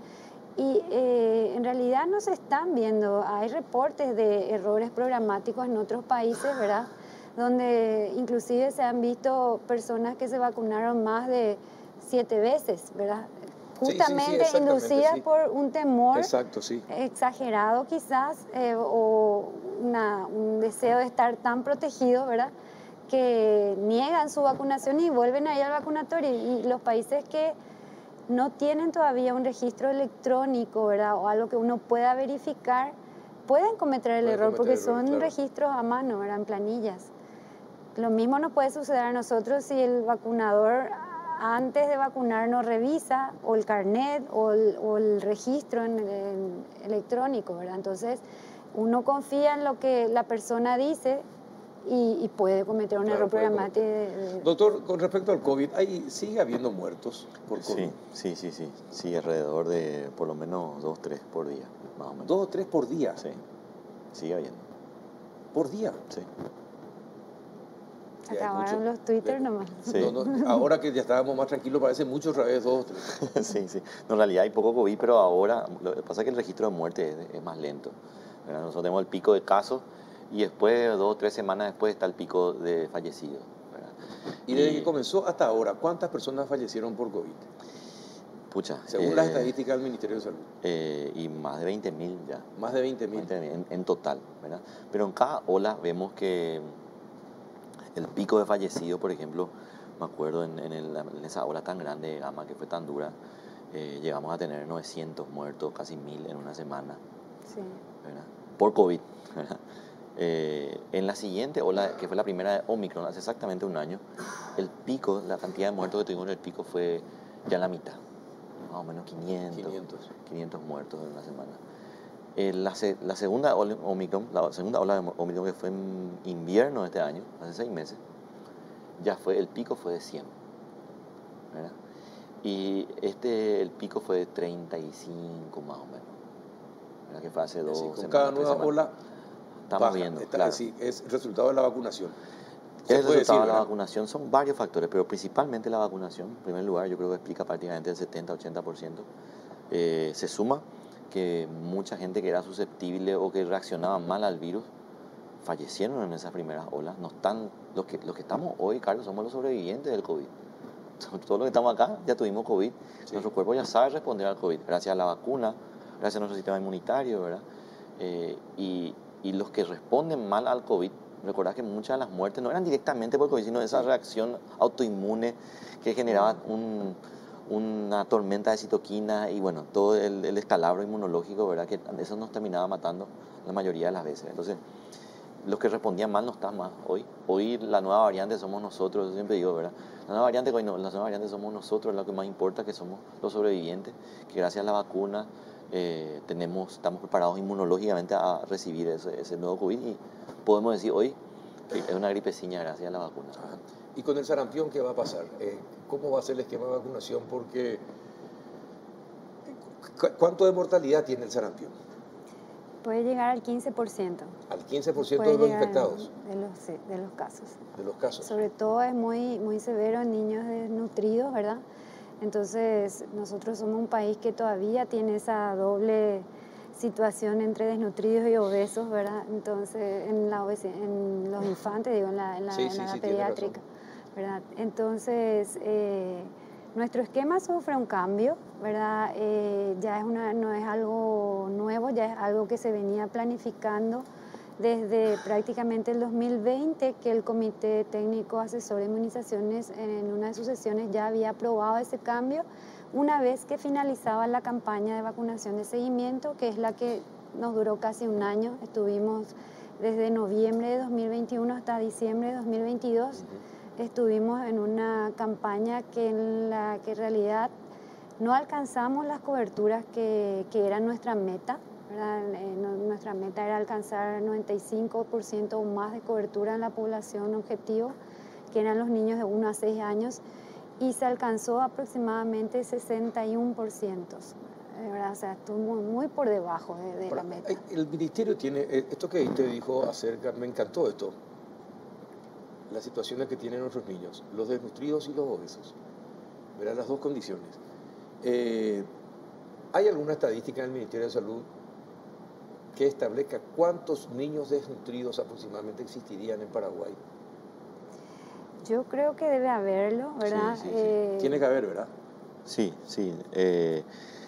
Y eh, en realidad no se están viendo, hay reportes de errores programáticos en otros países, ¿verdad? Donde inclusive se han visto personas que se vacunaron más de siete veces, ¿verdad? Justamente sí, sí, sí, inducidas sí. por un temor Exacto, sí. exagerado quizás, eh, o una, un deseo de estar tan protegido, ¿verdad? Que niegan su vacunación y vuelven a ir al vacunatorio. Y los países que no tienen todavía un registro electrónico, ¿verdad? O algo que uno pueda verificar, pueden cometer el pueden error cometer porque el error, son claro. registros a mano, ¿verdad? En planillas. Lo mismo nos puede suceder a nosotros si el vacunador antes de vacunar nos revisa o el carnet o el, o el registro en, en electrónico, ¿verdad? Entonces uno confía en lo que la persona dice y, y puede cometer un claro, error programático. De, de... Doctor, con respecto al COVID, ¿hay, ¿sigue habiendo muertos por COVID? Sí, sí, sí, sí, sí, alrededor de por lo menos dos, tres por día, más o menos. ¿Dos o tres por día? Sí, sigue habiendo. ¿Por día? Sí. Acabaron los Twitter nomás. Sí. No, no, ahora que ya estábamos más tranquilos, parece mucho otra vez, dos o tres. sí, sí. No, en realidad hay poco COVID, pero ahora lo que pasa es que el registro de muerte es, es más lento. ¿Verdad? Nosotros tenemos el pico de casos y después, dos o tres semanas después, está el pico de fallecidos. ¿Verdad? Y desde y, que comenzó hasta ahora, ¿cuántas personas fallecieron por COVID? Pucha. Según eh, las estadísticas del Ministerio de Salud. Eh, y más de veinte mil ya. Más de veinte mil. En, en total, ¿verdad? Pero en cada ola vemos que el pico de fallecidos, por ejemplo, me acuerdo en, en, el, en esa ola tan grande de Gama que fue tan dura, eh, llegamos a tener novecientos muertos, casi mil en una semana. Sí. ¿Verdad? Por COVID. ¿Verdad? Eh, en la siguiente ola, que fue la primera de Omicron, hace exactamente un año, el pico, la cantidad de muertos que tuvimos en el pico fue ya la mitad. Más o menos quinientos, quinientos muertos en una semana. Eh, la, la segunda ola Omicron, la segunda ola de Omicron que fue en invierno de este año, hace seis meses, ya fue, el pico fue de cien, ¿verdad? Y este, el pico fue de treinta y cinco más o menos, ¿verdad? Que fue hace dos sí, con semanas. Cada nueva ola estamos baja, viendo, está, claro. Sí, es resultado de la vacunación. El resultado de la vacunación son varios factores, pero principalmente la vacunación, en primer lugar, yo creo que explica prácticamente el setenta a ochenta por ciento. Eh, se suma que mucha gente que era susceptible o que reaccionaba mal al virus fallecieron en esas primeras olas. No están, los, que, los que estamos hoy, Carlos, somos los sobrevivientes del COVID. Todos los que estamos acá ya tuvimos COVID. Sí. Nuestro cuerpo ya sabe responder al COVID, gracias a la vacuna, gracias a nuestro sistema inmunitario, ¿verdad? Eh, y, y los que responden mal al COVID, recordad que muchas de las muertes no eran directamente por COVID, sino esa reacción autoinmune que generaba un... una tormenta de citoquina y bueno, todo el, el escalabro inmunológico, ¿verdad? Que eso nos terminaba matando la mayoría de las veces. Entonces, los que respondían mal no están más hoy. Hoy la nueva variante somos nosotros, yo siempre digo, ¿verdad? La nueva variante hoy no, la nueva variante somos nosotros, lo que más importa que somos los sobrevivientes, que gracias a la vacuna eh, tenemos, estamos preparados inmunológicamente a recibir ese, ese nuevo COVID y podemos decir hoy que es una gripeciña gracias a la vacuna. Ajá. ¿Y con el sarampión qué va a pasar? Eh, ¿Cómo va a ser el esquema de vacunación? Porque ¿cuánto de mortalidad tiene el sarampión? Puede llegar al quince por ciento. ¿Al quince por ciento Puede de los llegar infectados? De los, sí, de los casos. De los casos. Sobre todo es muy, muy severo en niños desnutridos, ¿verdad? Entonces, nosotros somos un país que todavía tiene esa doble situación entre desnutridos y obesos, ¿verdad? Entonces, en, la obesi- en los infantes, digo, en la, en la, Sí, en sí, la sí, tiene pediátrica, razón. ¿verdad? Entonces, eh, nuestro esquema sufre un cambio, ¿verdad? Eh, ya es una, no es algo nuevo, ya es algo que se venía planificando desde prácticamente el dos mil veinte, que el Comité Técnico Asesor de Inmunizaciones en una de sus sesiones ya había aprobado ese cambio, una vez que finalizaba la campaña de vacunación de seguimiento, que es la que nos duró casi un año. Estuvimos desde noviembre de dos mil veintiuno hasta diciembre de dos mil veintidós. Uh-huh. Estuvimos en una campaña que en la que en realidad no alcanzamos las coberturas que, que eran nuestra meta, ¿verdad? Eh, no, nuestra meta era alcanzar noventa y cinco por ciento o más de cobertura en la población objetivo, que eran los niños de uno a seis años, y se alcanzó aproximadamente sesenta y uno por ciento. ¿Verdad? O sea, estuvo muy, muy por debajo de, de la meta. El ministerio tiene, esto que usted dijo acerca, me encantó esto, las situaciones que tienen nuestros niños, los desnutridos y los obesos, ¿verdad? Las dos condiciones. Eh, ¿Hay alguna estadística en el Ministerio de Salud que establezca cuántos niños desnutridos aproximadamente existirían en Paraguay? Yo creo que debe haberlo, ¿verdad? Sí, sí, sí. Eh... Tiene que haber, ¿verdad? Sí, sí. Eh,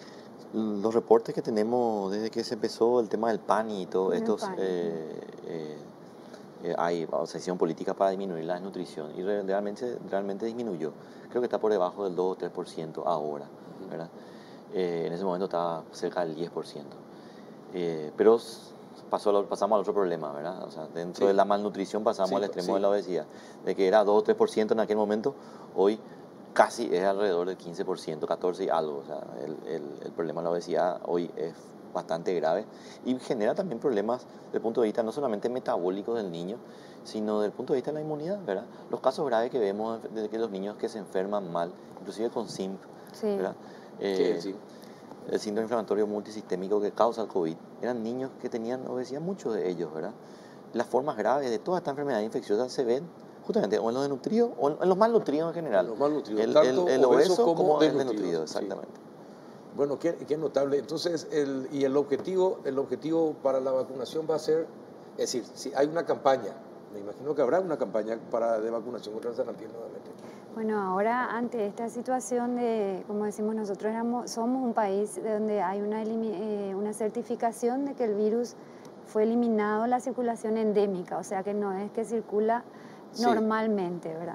los reportes que tenemos desde que se empezó el tema del P A N I y todo esto, eh, eh, eh, hay obsesión política para disminuir la desnutrición y realmente, realmente disminuyó. Creo que está por debajo del dos o tres por ciento ahora, ¿verdad? Eh, en ese momento estaba cerca del diez por ciento. Eh, pero pasó, pasamos al otro problema, ¿verdad? O sea, dentro sí. de la malnutrición pasamos sí, al extremo sí. de la obesidad. De que era dos o tres por ciento en aquel momento, hoy casi es alrededor del quince por ciento, catorce por ciento y algo. O sea, el, el, el problema de la obesidad hoy es bastante grave y genera también problemas desde el punto de vista no solamente metabólico del niño, sino desde el punto de vista de la inmunidad, ¿verdad? Los casos graves que vemos de que los niños que se enferman mal, inclusive con S I M P, sí. ¿verdad? Eh, ¿Qué es el S I M P? El síndrome inflamatorio multisistémico que causa el COVID. Eran niños que tenían obesidad, muchos de ellos, ¿verdad? Las formas graves de todas estas enfermedades infecciosas se ven justamente o en los desnutridos o en, en los malnutridos en general. Los malnutridos, el, tanto el, el obeso como, como el desnutrido, exactamente. Sí. Bueno, qué, qué notable. Entonces, el, y el objetivo, el objetivo para la vacunación va a ser, es decir, si hay una campaña, me imagino que habrá una campaña para, de vacunación contra el sarampión nuevamente. Bueno, ahora ante esta situación de, como decimos nosotros, éramos, somos un país donde hay una, eh, una certificación de que el virus fue eliminado de la circulación endémica, o sea que no es que circula sí. normalmente, ¿verdad?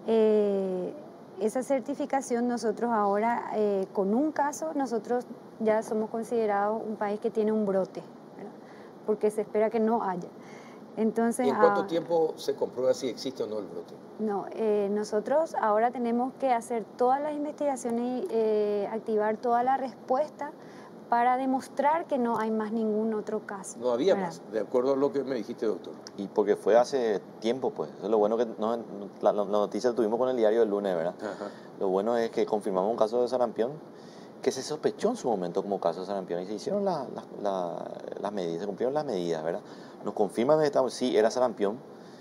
Eh, esa certificación nosotros ahora, eh, con un caso, nosotros ya somos considerados un país que tiene un brote, ¿verdad? Porque se espera que no haya. Entonces, ¿y en cuánto ah, tiempo se comprueba si existe o no el brote? No, eh, nosotros ahora tenemos que hacer todas las investigaciones y eh, activar toda la respuesta para demostrar que no hay más ningún otro caso. No había ¿verdad? más, de acuerdo a lo que me dijiste, doctor. Y porque fue hace tiempo, pues. Eso es lo bueno que no, la, la noticia la tuvimos con el diario el lunes, ¿verdad? Ajá. Lo bueno es que confirmamos un caso de sarampión que se sospechó en su momento como caso de sarampión y se hicieron la, la, la, las medidas, se cumplieron las medidas, ¿verdad? Nos confirman que estamos, sí, era sarampión,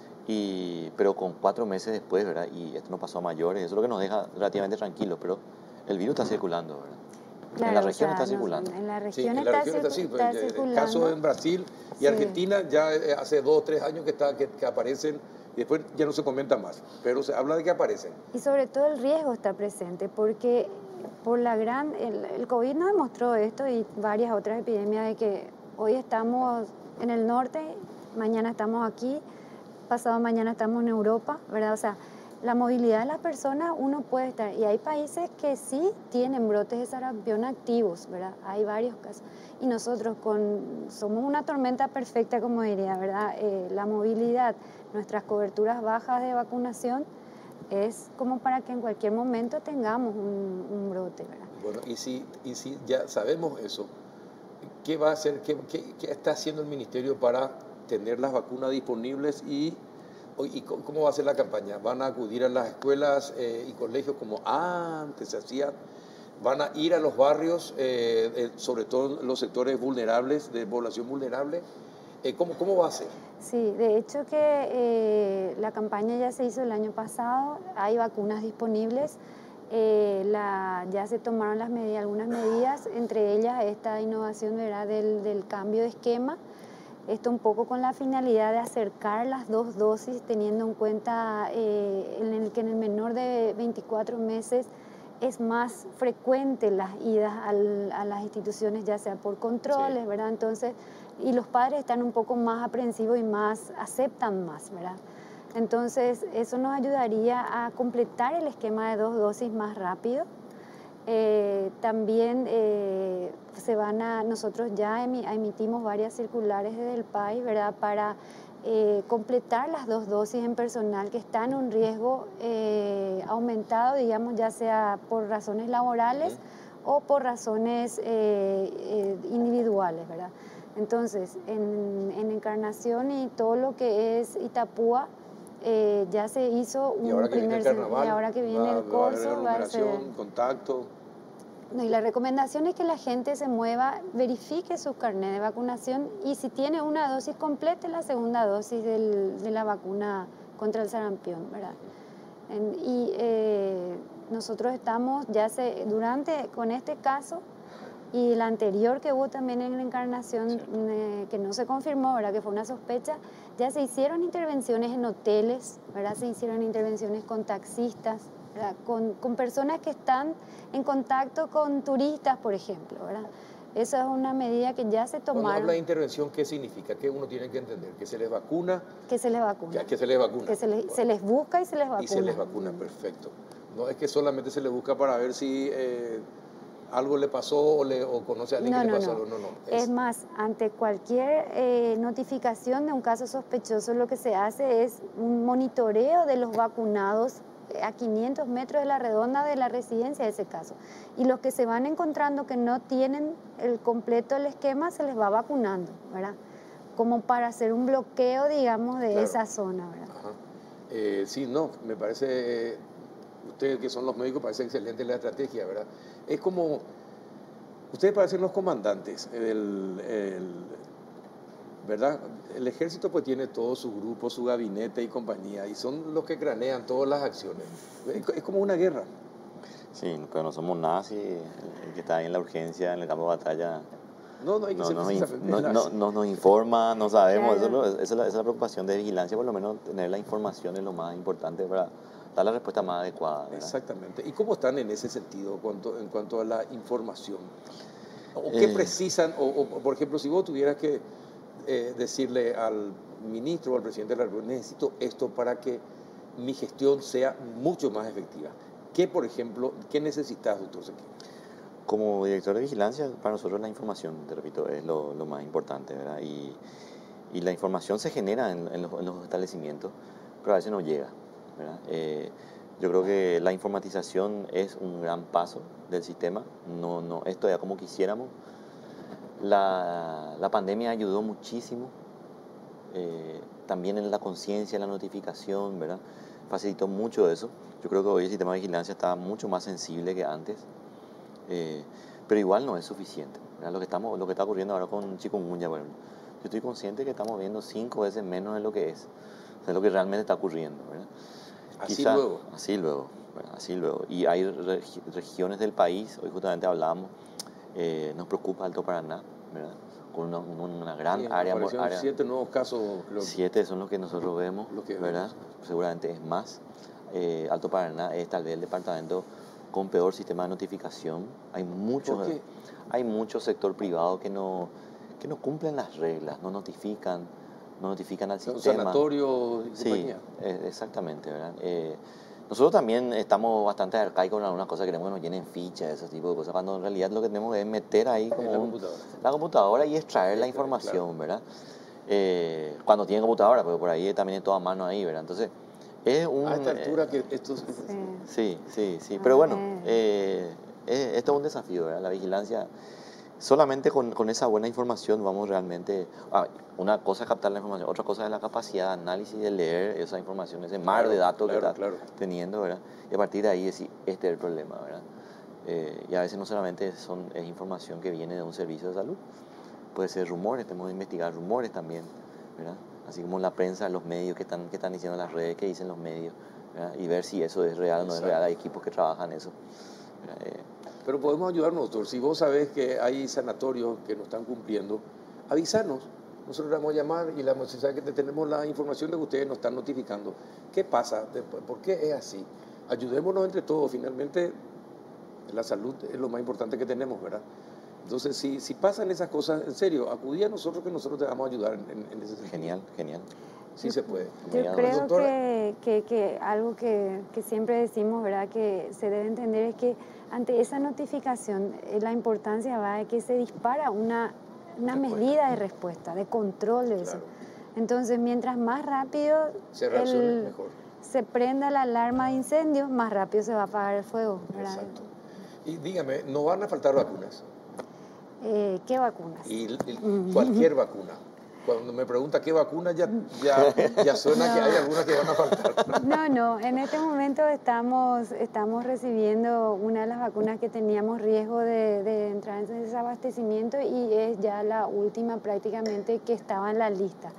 y, pero con cuatro meses después, ¿verdad? Y esto no pasó a mayores, eso es lo que nos deja relativamente tranquilos, pero el virus está circulando, ¿verdad? Claro, en la región o sea, está circulando. No, en la región, sí, en está, la región está, circu está, está circulando. El caso en Brasil y sí. Argentina ya hace dos o tres años que, está, que, que aparecen y después ya no se comenta más, pero se habla de que aparecen. Y sobre todo el riesgo está presente porque por la gran, el, el COVID nos demostró esto y varias otras epidemias de que hoy estamos en el norte, mañana estamos aquí, pasado mañana estamos en Europa, ¿verdad? O sea, la movilidad de las personas uno puede estar, y hay países que sí tienen brotes de sarampión activos, ¿verdad? Hay varios casos. Y nosotros con, somos una tormenta perfecta, como diría, ¿verdad? Eh, la movilidad, nuestras coberturas bajas de vacunación, es como para que en cualquier momento tengamos un, un brote, ¿verdad? Bueno, y si, y si ya sabemos eso, ¿qué va a hacer, qué, qué, qué está haciendo el ministerio para tener las vacunas disponibles y, y cómo va a ser la campaña? ¿Van a acudir a las escuelas eh, y colegios como antes se hacía? ¿Van a ir a los barrios, eh, eh, sobre todo los sectores vulnerables, de población vulnerable? Eh, ¿cómo, ¿Cómo va a ser? Sí, de hecho que eh, la campaña ya se hizo el año pasado, hay vacunas disponibles, eh, la, ya se tomaron las medidas, algunas medidas, entre ellas esta innovación, ¿verdad?, del, del cambio de esquema, esto un poco con la finalidad de acercar las dos dosis, teniendo en cuenta eh, en el que en el menor de veinticuatro meses es más frecuente las idas al, a las instituciones, ya sea por controles, sí, ¿verdad? Entonces, y los padres están un poco más aprensivos y más, aceptan más, ¿verdad? Entonces, eso nos ayudaría a completar el esquema de dos dosis más rápido. Eh, también eh, se van a, nosotros ya emitimos varias circulares desde el país, ¿verdad?, para eh, completar las dos dosis en personal que está en un riesgo eh, aumentado, digamos, ya sea por razones laborales uh-huh. o por razones eh, eh, individuales, ¿verdad? Entonces, en, en Encarnación y todo lo que es Itapúa, eh, ya se hizo un y ahora que primer... Viene el carnaval, y ahora que viene va, el corso, va a haber aglomeración, contacto... No, y la recomendación es que la gente se mueva, verifique su carnet de vacunación y si tiene una dosis, complete la segunda dosis del, de la vacuna contra el sarampión, ¿verdad? En, y eh, nosotros estamos ya se, durante, con este caso y el anterior que hubo también en la Encarnación, sí. eh, que no se confirmó, ¿verdad?, que fue una sospecha, ya se hicieron intervenciones en hoteles, ¿verdad?, se hicieron intervenciones con taxistas, Con, con personas que están en contacto con turistas, por ejemplo, ¿verdad? Esa es una medida que ya se tomaron. Cuando habla de intervención, ¿qué significa? ¿Qué uno tiene que entender? ¿Que se les vacuna? Que se les vacuna. Que, que se les vacuna. Que se les, bueno. se les busca y se les vacuna. Y se les vacuna, perfecto. No es que solamente se les busca para ver si eh, algo le pasó o, le, o conoce a alguien no, que no, le pasó no. algo. No, no. Es, es más, ante cualquier eh, notificación de un caso sospechoso, lo que se hace es un monitoreo de los vacunados a quinientos metros de la redonda de la residencia de ese caso. Y los que se van encontrando que no tienen el completo el esquema, se les va vacunando, ¿verdad? Como para hacer un bloqueo, digamos, de claro. esa zona, ¿verdad? Ajá. Eh, sí, no, me parece, eh, ustedes que son los médicos, parece excelente la estrategia, ¿verdad? Es como, ustedes parecen los comandantes, el, el, ¿verdad? El ejército pues tiene todo su grupo, su gabinete y compañía, y son los que cranean todas las acciones. Es como una guerra. Sí, pero no somos nada si el que está ahí en la urgencia, en el campo de batalla, no, no, hay que no, ser nos, precisamente no, no, no nos informa, no sabemos. Claro. Eso, esa, es la, esa es la preocupación de vigilancia, por lo menos tener la información es lo más importante para dar la respuesta más adecuada, ¿verdad? Exactamente. ¿Y cómo están en ese sentido cuanto, en cuanto a la información? ¿O qué eh, precisan? O, o, por ejemplo, si vos tuvieras que Eh, decirle al ministro o al presidente de la República, necesito esto para que mi gestión sea mucho más efectiva. ¿Qué, por ejemplo, qué necesitas, doctor Sequín? Como director de vigilancia, para nosotros la información, te repito, es lo, lo más importante, ¿verdad? Y, y la información se genera en, en, los, en los establecimientos, pero a veces no llega, ¿verdad? Eh, yo creo que la informatización es un gran paso del sistema, no, no es todavía como quisiéramos. La, la pandemia ayudó muchísimo, eh, también en la conciencia, en la notificación, ¿verdad? Facilitó mucho eso. Yo creo que hoy el sistema de vigilancia está mucho más sensible que antes, eh, pero igual no es suficiente, ¿verdad? Lo que, estamos, lo que está ocurriendo ahora con chikungunya, bueno, yo estoy consciente que estamos viendo cinco veces menos de lo que es, o sea, lo que realmente está ocurriendo, ¿verdad? Así Quizá, luego. Así luego, ¿verdad? Así luego. Y hay reg regiones del país, hoy justamente hablábamos, Eh, nos preocupa Alto Paraná, ¿verdad? Con una, una gran sí, área, área. Siete nuevos casos. Lo, siete son los que nosotros vemos, lo que ¿verdad? Vemos. Seguramente es más. Eh, Alto Paraná es tal vez el departamento con peor sistema de notificación. Hay mucho, hay mucho sector privado que no, que no cumplen las reglas, no notifican, no notifican al sistema. Sanatorio y sí, compañía. Eh, exactamente, ¿verdad? Eh, Nosotros también estamos bastante arcaicos en algunas cosas, queremos que nos llenen fichas, ese tipo de cosas, cuando en realidad lo que tenemos es meter ahí como la, un, computadora. la computadora y extraer sí, la información, claro. ¿verdad? Eh, cuando tienen computadora, pero por ahí también es todo a mano ahí, ¿verdad? Entonces, es un... A esta altura eh, que esto... Sí, sí, sí, sí, pero bueno, eh, es, esto es un desafío, ¿verdad? La vigilancia solamente con, con esa buena información vamos realmente... Ah, una cosa es captar la información, otra cosa es la capacidad de análisis, de leer esa información, ese mar Claro, de datos claro, que está claro. teniendo, ¿verdad? Y a partir de ahí decir, este es el problema, ¿verdad? Eh, y a veces no solamente son, es información que viene de un servicio de salud, puede ser rumores, tenemos que investigar rumores también, ¿verdad? Así como la prensa, los medios que están, que están diciendo en las redes, que dicen los medios, ¿verdad? Y ver si eso es real o no es real, hay equipos que trabajan eso. Eh, Pero podemos ayudarnos, doctor. Si vos sabés que hay sanatorios que no están cumpliendo, avísanos. Nosotros vamos a llamar y la si sabe que tenemos la información de que ustedes nos están notificando. ¿Qué pasa? ¿Por qué es así? Ayudémonos entre todos. Finalmente, la salud es lo más importante que tenemos, ¿verdad? Entonces, si, si pasan esas cosas, en serio, acudí a nosotros que nosotros te vamos a ayudar en, en ese sentido. Genial, genial. Sí se puede. Yo creo que, que, que algo que, que siempre decimos, ¿verdad?, que se debe entender es que ante esa notificación eh, la importancia va de que se dispara una, una medida de respuesta, de control de eso. Claro. Entonces, mientras más rápido se, el, mejor. se prenda la alarma de incendio, más rápido se va a apagar el fuego, ¿verdad? Exacto. Y dígame, ¿no van a faltar vacunas? Eh, ¿Qué vacunas? Y, y cualquier vacuna. Cuando me pregunta qué vacuna, ya, ya, ya suena no. que hay algunas que van a faltar. No, no, en este momento estamos, estamos recibiendo una de las vacunas que teníamos riesgo de, de entrar en desabastecimiento y es ya la última prácticamente que estaba en la lista.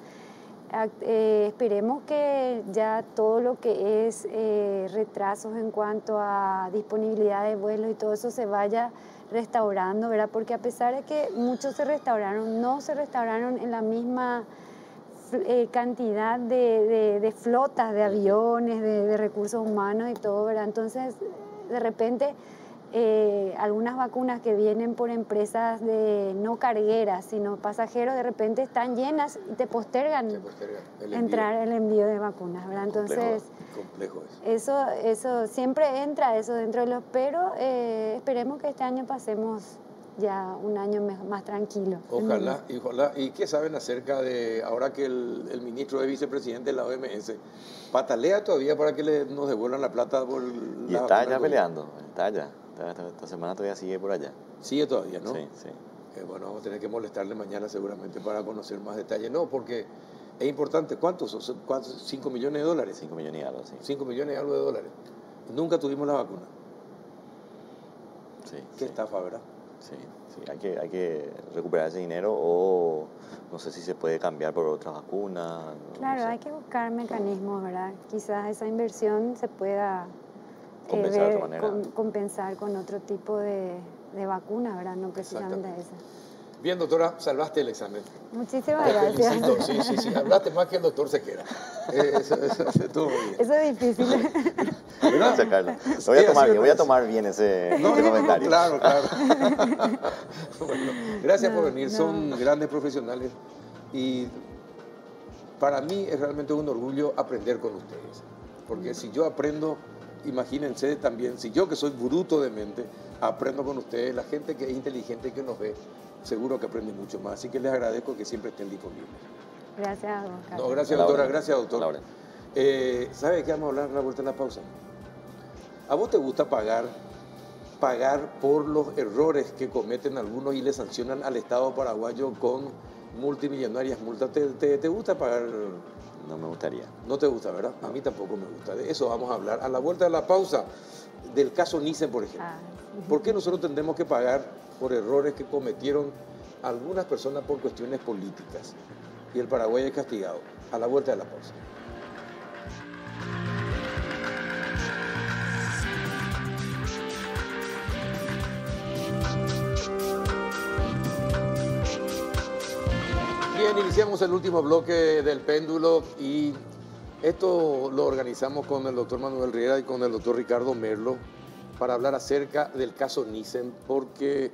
Eh, esperemos que ya todo lo que es eh, retrasos en cuanto a disponibilidad de vuelos y todo eso se vaya restaurando, ¿verdad? Porque a pesar de que muchos se restauraron, no se restauraron en la misma eh, cantidad de, de, de flotas, de aviones, de, de recursos humanos y todo, ¿verdad? Entonces, de repente, eh, algunas vacunas que vienen por empresas de no cargueras, sino pasajeros, de repente están llenas y te postergan, te postergan el entrar el envío de vacunas, ¿verdad? Entonces, complejo, complejo eso. eso, eso siempre entra eso dentro de los, pero eh, esperemos que este año pasemos ya un año más tranquilo. Ojalá, y ojalá. ¿Y qué saben acerca de, ahora que el, el ministro es vicepresidente de la O M S, patalea todavía para que le, nos devuelvan la plata por y la está ya peleando, está ya. Esta, esta semana todavía sigue por allá. Sigue todavía, ¿no? Sí, sí. Eh, bueno, vamos a tener que molestarle mañana seguramente para conocer más detalles. No, porque es importante. ¿Cuántos? ¿Cuántos? ¿Cinco millones de dólares? Cinco millones y algo, sí. Cinco millones y algo de dólares. Nunca tuvimos la vacuna. Sí. Qué sí. estafa, ¿verdad? Sí, sí. Hay que, hay que recuperar ese dinero o no sé si se puede cambiar por otra vacuna. Claro, no sé. Hay que buscar mecanismos, ¿verdad? Quizás esa inversión se pueda compensar, eh, de otra manera. Con, compensar con otro tipo de, de vacuna, ¿verdad? No precisamente esa. Bien, doctora, salvaste el examen. Muchísimas Te gracias. Felicito. Sí, sí, sí, hablaste más que el doctor se queda. Eh, eso, eso, eso estuvo muy bien. Eso es difícil. Gracias, Carlos. Voy a tomar, voy a tomar bien ese, no, ese no, comentario. No, claro, claro. Bueno, gracias no, por venir, no. son grandes profesionales y para mí es realmente un orgullo aprender con ustedes. Porque si yo aprendo, imagínense también, si yo que soy bruto de mente, aprendo con ustedes, la gente que es inteligente y que nos ve, seguro que aprende mucho más. Así que les agradezco que siempre estén disponibles. Gracias, doctor. No, gracias, doctora. Gracias, doctor. Eh, ¿Sabe qué vamos a hablar a la vuelta de la pausa? ¿A vos te gusta pagar, pagar por los errores que cometen algunos y le sancionan al Estado paraguayo con multimillonarias multas? ¿Te, te, te gusta pagar? No me gustaría. No te gusta, ¿verdad? A mí tampoco me gusta. De eso vamos a hablar a la vuelta de la pausa. Del caso Nissen, por ejemplo. Ah. ¿Por qué nosotros tendremos que pagar por errores que cometieron algunas personas por cuestiones políticas? Y el Paraguay es castigado. A la vuelta de la pausa. Bien, iniciamos el último bloque del péndulo y esto lo organizamos con el doctor Manuel Riera y con el doctor Ricardo Merlo para hablar acerca del caso Nissen, porque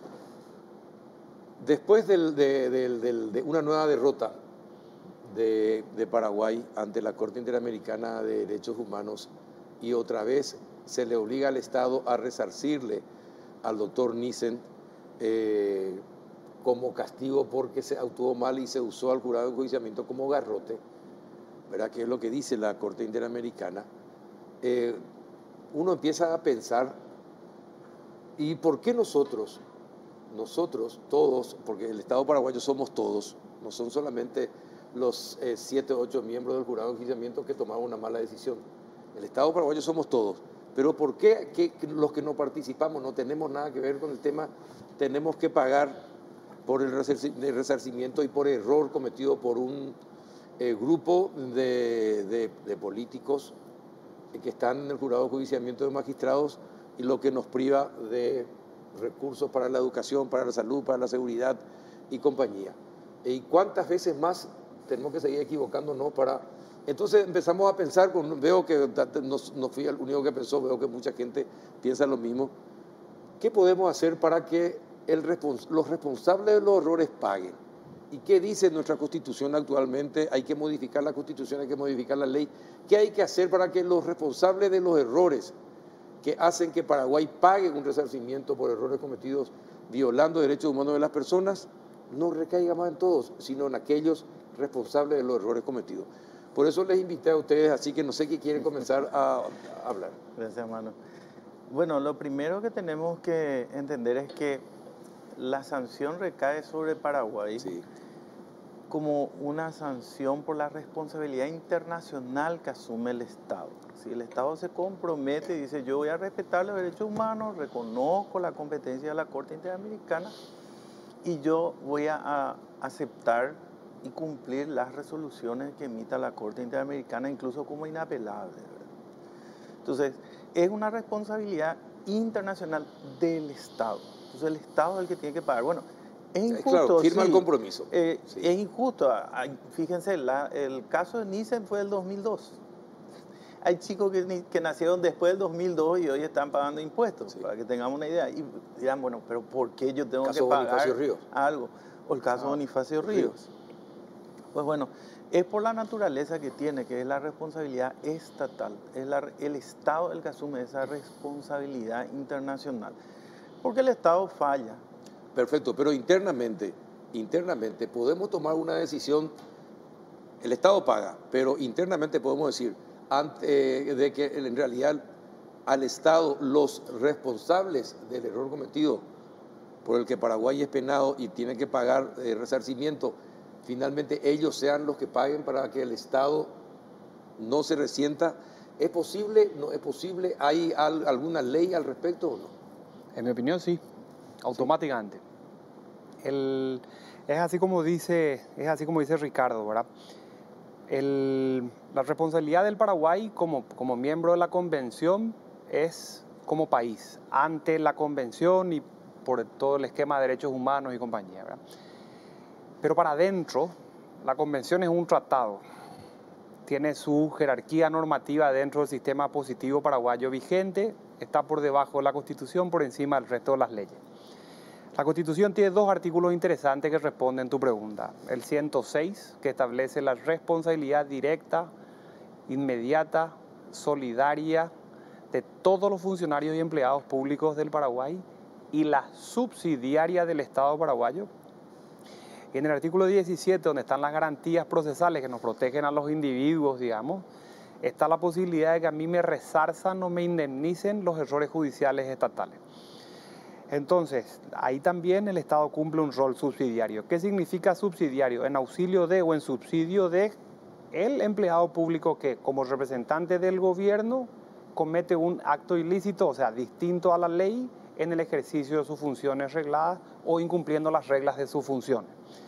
después del, de, del, del, de una nueva derrota de, de Paraguay ante la Corte Interamericana de Derechos Humanos y otra vez se le obliga al Estado a resarcirle al doctor Nissen eh, como castigo porque se actuó mal y se usó al jurado de enjuiciamiento como garrote, ¿verdad? Que es lo que dice la Corte Interamericana. Eh, uno empieza a pensar, ¿y por qué nosotros nosotros todos, porque el Estado paraguayo somos todos, no son solamente los eh, siete o ocho miembros del jurado de enjuiciamiento que tomaron una mala decisión. El Estado paraguayo somos todos. Pero ¿por qué que, que los que no participamos no tenemos nada que ver con el tema? Tenemos que pagar por el resarcimiento y por error cometido por un eh, grupo de, de, de políticos que están en el jurado de enjuiciamiento de magistrados, y lo que nos priva de recursos para la educación, para la salud, para la seguridad y compañía. ¿Y cuántas veces más tenemos que seguir equivocándonos para...? Entonces empezamos a pensar, con, veo que no, no fui el único que pensó, veo que mucha gente piensa lo mismo. ¿Qué podemos hacer para que el respons los responsables de los errores paguen? ¿Y qué dice nuestra Constitución actualmente? Hay que modificar la Constitución, hay que modificar la ley. ¿Qué hay que hacer para que los responsables de los errores que hacen que Paraguay pague un resarcimiento por errores cometidos violando derechos humanos de las personas no recaiga más en todos, sino en aquellos responsables de los errores cometidos? Por eso les invité a ustedes, así que no sé qué quieren comenzar a, a hablar. Gracias, hermano. Bueno, lo primero que tenemos que entender es que la sanción recae sobre Paraguay, sí, como una sanción por la responsabilidad internacional que asume el Estado. Si el Estado se compromete y dice, yo voy a respetar los derechos humanos, reconozco la competencia de la Corte Interamericana y yo voy a, a aceptar y cumplir las resoluciones que emita la Corte Interamericana, incluso como inapelables, ¿verdad? Entonces, es una responsabilidad internacional del Estado. Entonces, el Estado es el que tiene que pagar. Bueno, es injusto. Claro, firma sí, el compromiso. Eh, sí. Es injusto. Fíjense, la, el caso de Nissen fue del dos mil dos. Hay chicos que, que nacieron después del dos mil dos y hoy están pagando impuestos, sí, para que tengamos una idea. Y dirán, bueno, pero ¿por qué yo tengo caso que pagar Bonifacio Ríos. algo? O el caso de ah, Bonifacio Ríos. Ríos. Pues bueno, es por la naturaleza que tiene, que es la responsabilidad estatal. Es la, el Estado el que asume esa responsabilidad internacional. Porque el Estado falla. Perfecto, pero internamente, internamente podemos tomar una decisión. El Estado paga, pero internamente podemos decir ante, eh, de que en realidad al Estado los responsables del error cometido por el que Paraguay es penado y tiene que pagar eh, resarcimiento, finalmente ellos sean los que paguen para que el Estado no se resienta. ¿Es posible? ¿No es posible? ¿Hay al, alguna ley al respecto o no? En mi opinión, sí, automáticamente. Sí. El, es así como dice, es así como dice Ricardo, ¿verdad? El, la responsabilidad del Paraguay como, como miembro de la Convención es como país, ante la Convención y por todo el esquema de derechos humanos y compañía, ¿verdad? Pero para adentro, la Convención es un tratado. Tiene su jerarquía normativa dentro del sistema positivo paraguayo vigente, está por debajo de la Constitución, por encima del resto de las leyes. La Constitución tiene dos artículos interesantes que responden a tu pregunta. El ciento seis, que establece la responsabilidad directa, inmediata, solidaria de todos los funcionarios y empleados públicos del Paraguay, y la subsidiaria del Estado paraguayo. Y en el artículo diecisiete, donde están las garantías procesales que nos protegen a los individuos, digamos, está la posibilidad de que a mí me resarzan o me indemnicen los errores judiciales estatales. Entonces, ahí también el Estado cumple un rol subsidiario. ¿Qué significa subsidiario? En auxilio de o en subsidio de el empleado público que, como representante del gobierno, comete un acto ilícito, o sea, distinto a la ley, en el ejercicio de sus funciones regladas o incumpliendo las reglas de sus funciones.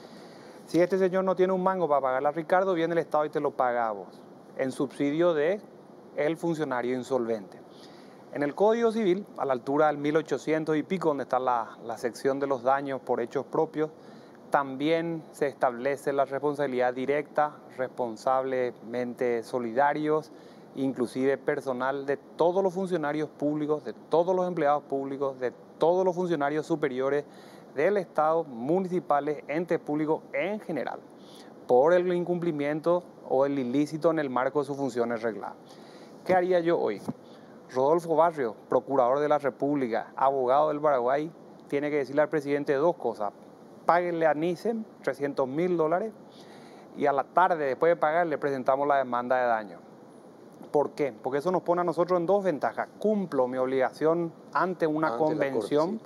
Si este señor no tiene un mango para pagarle a Ricardo, viene el Estado y te lo paga a vos, en subsidio de el funcionario insolvente. En el Código Civil, a la altura del mil ochocientos y pico, donde está la, la sección de los daños por hechos propios, también se establece la responsabilidad directa, responsablemente solidarios, inclusive personal de todos los funcionarios públicos, de todos los empleados públicos, de todos los funcionarios superiores del Estado, municipales, entes públicos en general, por el incumplimiento o el ilícito en el marco de sus funciones regladas. ¿Qué haría yo hoy? Rodolfo Barrio, procurador de la República, abogado del Paraguay, tiene que decirle al presidente dos cosas. Páguenle a Nissen trescientos mil dólares y a la tarde, después de pagarle, presentamos la demanda de daño. ¿Por qué? Porque eso nos pone a nosotros en dos ventajas. Cumplo mi obligación ante una ante convención, corte, sí,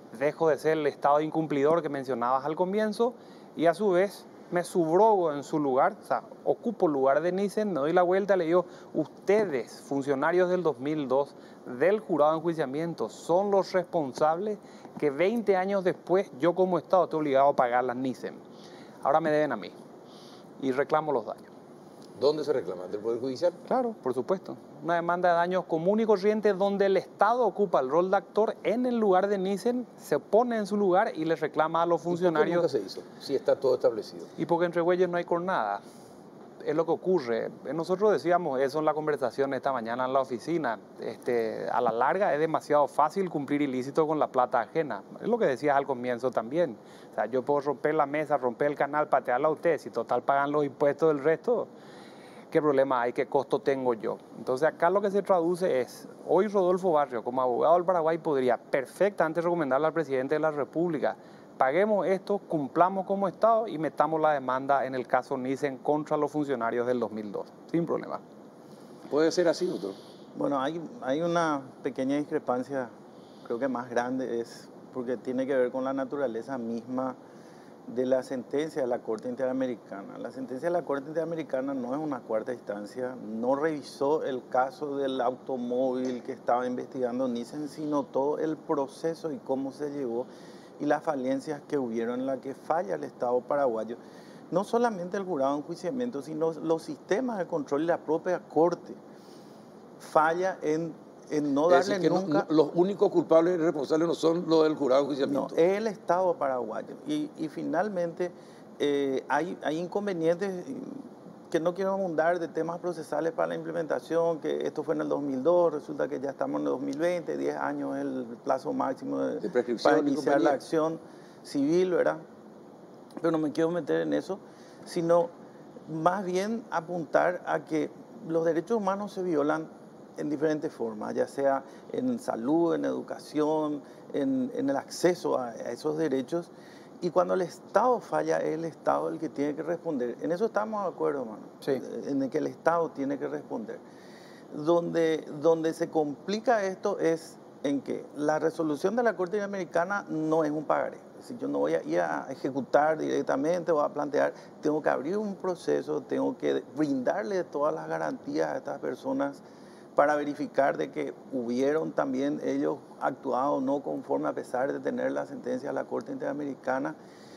dejo de ser el Estado incumplidor que mencionabas al comienzo y a su vez me subrogo en su lugar, o sea, ocupo el lugar de Nissen, me doy la vuelta, le digo, ustedes, funcionarios del dos mil dos, del jurado de enjuiciamiento, son los responsables que veinte años después yo como Estado estoy obligado a pagar las Nissen. Ahora me deben a mí y reclamo los daños. ¿Dónde se reclama? ¿Del Poder Judicial? Claro, por supuesto. Una demanda de daños común y corriente donde el Estado ocupa el rol de actor en el lugar de Nissen, se pone en su lugar y le reclama a los funcionarios. ¿Y por qué nunca se hizo? Si está todo establecido. Y porque entre güeyes no hay cornada. Es lo que ocurre. Nosotros decíamos eso en la conversación esta mañana en la oficina. Este, a la larga es demasiado fácil cumplir ilícito con la plata ajena. Es lo que decías al comienzo también. O sea, yo puedo romper la mesa, romper el canal, patearla a ustedes. Si total pagan los impuestos del resto, ¿qué problema hay? ¿Qué costo tengo yo? Entonces acá lo que se traduce es, hoy Rodolfo Barrio, como abogado del Paraguay, podría perfectamente recomendarle al presidente de la República, paguemos esto, cumplamos como Estado y metamos la demanda en el caso Nissen contra los funcionarios del dos mil dos, sin problema. ¿Puede ser así, doctor? Bueno, hay, hay una pequeña discrepancia, creo que más grande, es porque tiene que ver con la naturaleza misma de la sentencia de la Corte Interamericana. La sentencia de la Corte Interamericana no es una cuarta instancia, no revisó el caso del automóvil que estaba investigando Nissen, sino todo el proceso y cómo se llevó y las falencias que hubieron en la que falla el Estado paraguayo. No solamente el jurado de enjuiciamiento, sino los sistemas de control y la propia Corte falla en, en no darle es decir, que nunca... No, no, los únicos culpables y responsables no son los del jurado de enjuiciamiento. No, es el Estado paraguayo. Y, y finalmente eh, hay, hay inconvenientes que no quiero abundar de temas procesales para la implementación, que esto fue en el dos mil dos, resulta que ya estamos en el dos mil veinte, diez años es el plazo máximo de, de prescripción para iniciar la acción civil, ¿verdad? Pero no me quiero meter en eso, sino más bien apuntar a que los derechos humanos se violan en diferentes formas, ya sea en salud, en educación, en, en el acceso a, a esos derechos. Y cuando el Estado falla, es el Estado el que tiene que responder. En eso estamos de acuerdo, hermano. Sí. En el que el Estado tiene que responder. Donde, donde se complica esto es en que la resolución de la Corte Interamericana no es un pagaré. Es decir, yo no voy a ir a ejecutar directamente o a plantear, tengo que abrir un proceso, tengo que brindarle todas las garantías a estas personas para verificar de que hubieron también ellos actuado no conforme a pesar de tener la sentencia de la Corte Interamericana,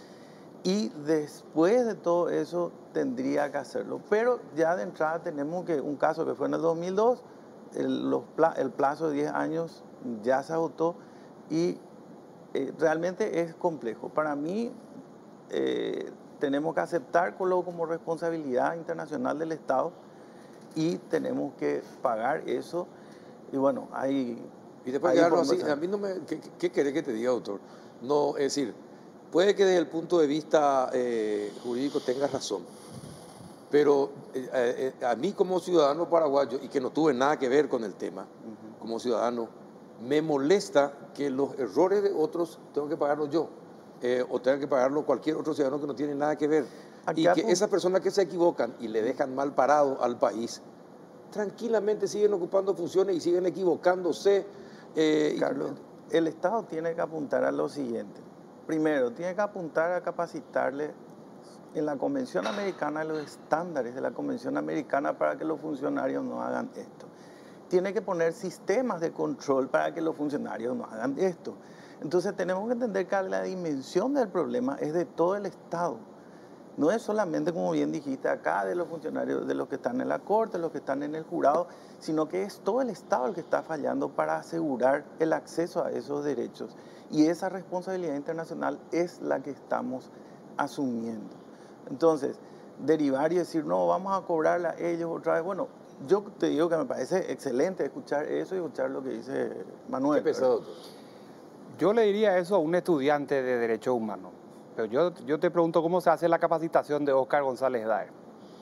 y después de todo eso tendría que hacerlo. Pero ya de entrada tenemos que un caso que fue en el dos mil dos, el, los, el plazo de diez años ya se agotó y eh, realmente es complejo. Para mí eh, tenemos que aceptarlo como responsabilidad internacional del Estado y tenemos que pagar eso. Y bueno, hay... Y después quedarlo así, a mí no me... ¿Qué, qué querés que te diga, doctor? No, es decir, puede que desde el punto de vista eh, jurídico tengas razón, pero eh, eh, a mí como ciudadano paraguayo, y que no tuve nada que ver con el tema, uh-huh. como ciudadano, me molesta que los errores de otros tengo que pagarlos yo, eh, o tenga que pagarlo cualquier otro ciudadano que no tiene nada que ver. Y que esas personas que se equivocan y le dejan mal parado al país, tranquilamente siguen ocupando funciones y siguen equivocándose. Eh, Carlos, y... el Estado tiene que apuntar a lo siguiente. Primero, tiene que apuntar a capacitarle en la Convención Americana, los estándares de la Convención Americana para que los funcionarios no hagan esto. Tiene que poner sistemas de control para que los funcionarios no hagan esto. Entonces tenemos que entender que la dimensión del problema es de todo el Estado. No es solamente, como bien dijiste acá, de los funcionarios, de los que están en la Corte, de los que están en el jurado, sino que es todo el Estado el que está fallando para asegurar el acceso a esos derechos. Y esa responsabilidad internacional es la que estamos asumiendo. Entonces, derivar y decir, no, vamos a cobrarle a ellos otra vez. Bueno, yo te digo que me parece excelente escuchar eso y escuchar lo que dice Manuel. Qué pesado. Yo le diría eso a un estudiante de Derechos Humanos. Pero yo, yo te pregunto cómo se hace la capacitación de Óscar González Daer.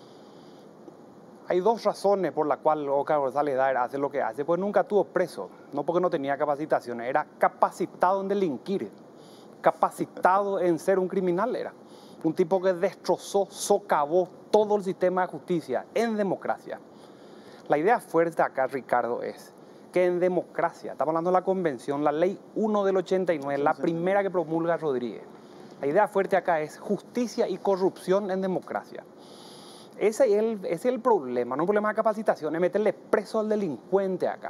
Hay dos razones por las cuales Óscar González Daer hace lo que hace. Pues nunca estuvo preso, no porque no tenía capacitación, era capacitado en delinquir, capacitado en ser un criminal era. Un tipo que destrozó, socavó todo el sistema de justicia en democracia. La idea fuerte acá, Ricardo, es que en democracia, estamos hablando de la convención, la ley uno del ochenta y nueve, la primera que promulga Rodríguez. La idea fuerte acá es justicia y corrupción en democracia. Ese es el, ese es el problema, no es un problema de capacitación, es meterle preso al delincuente acá.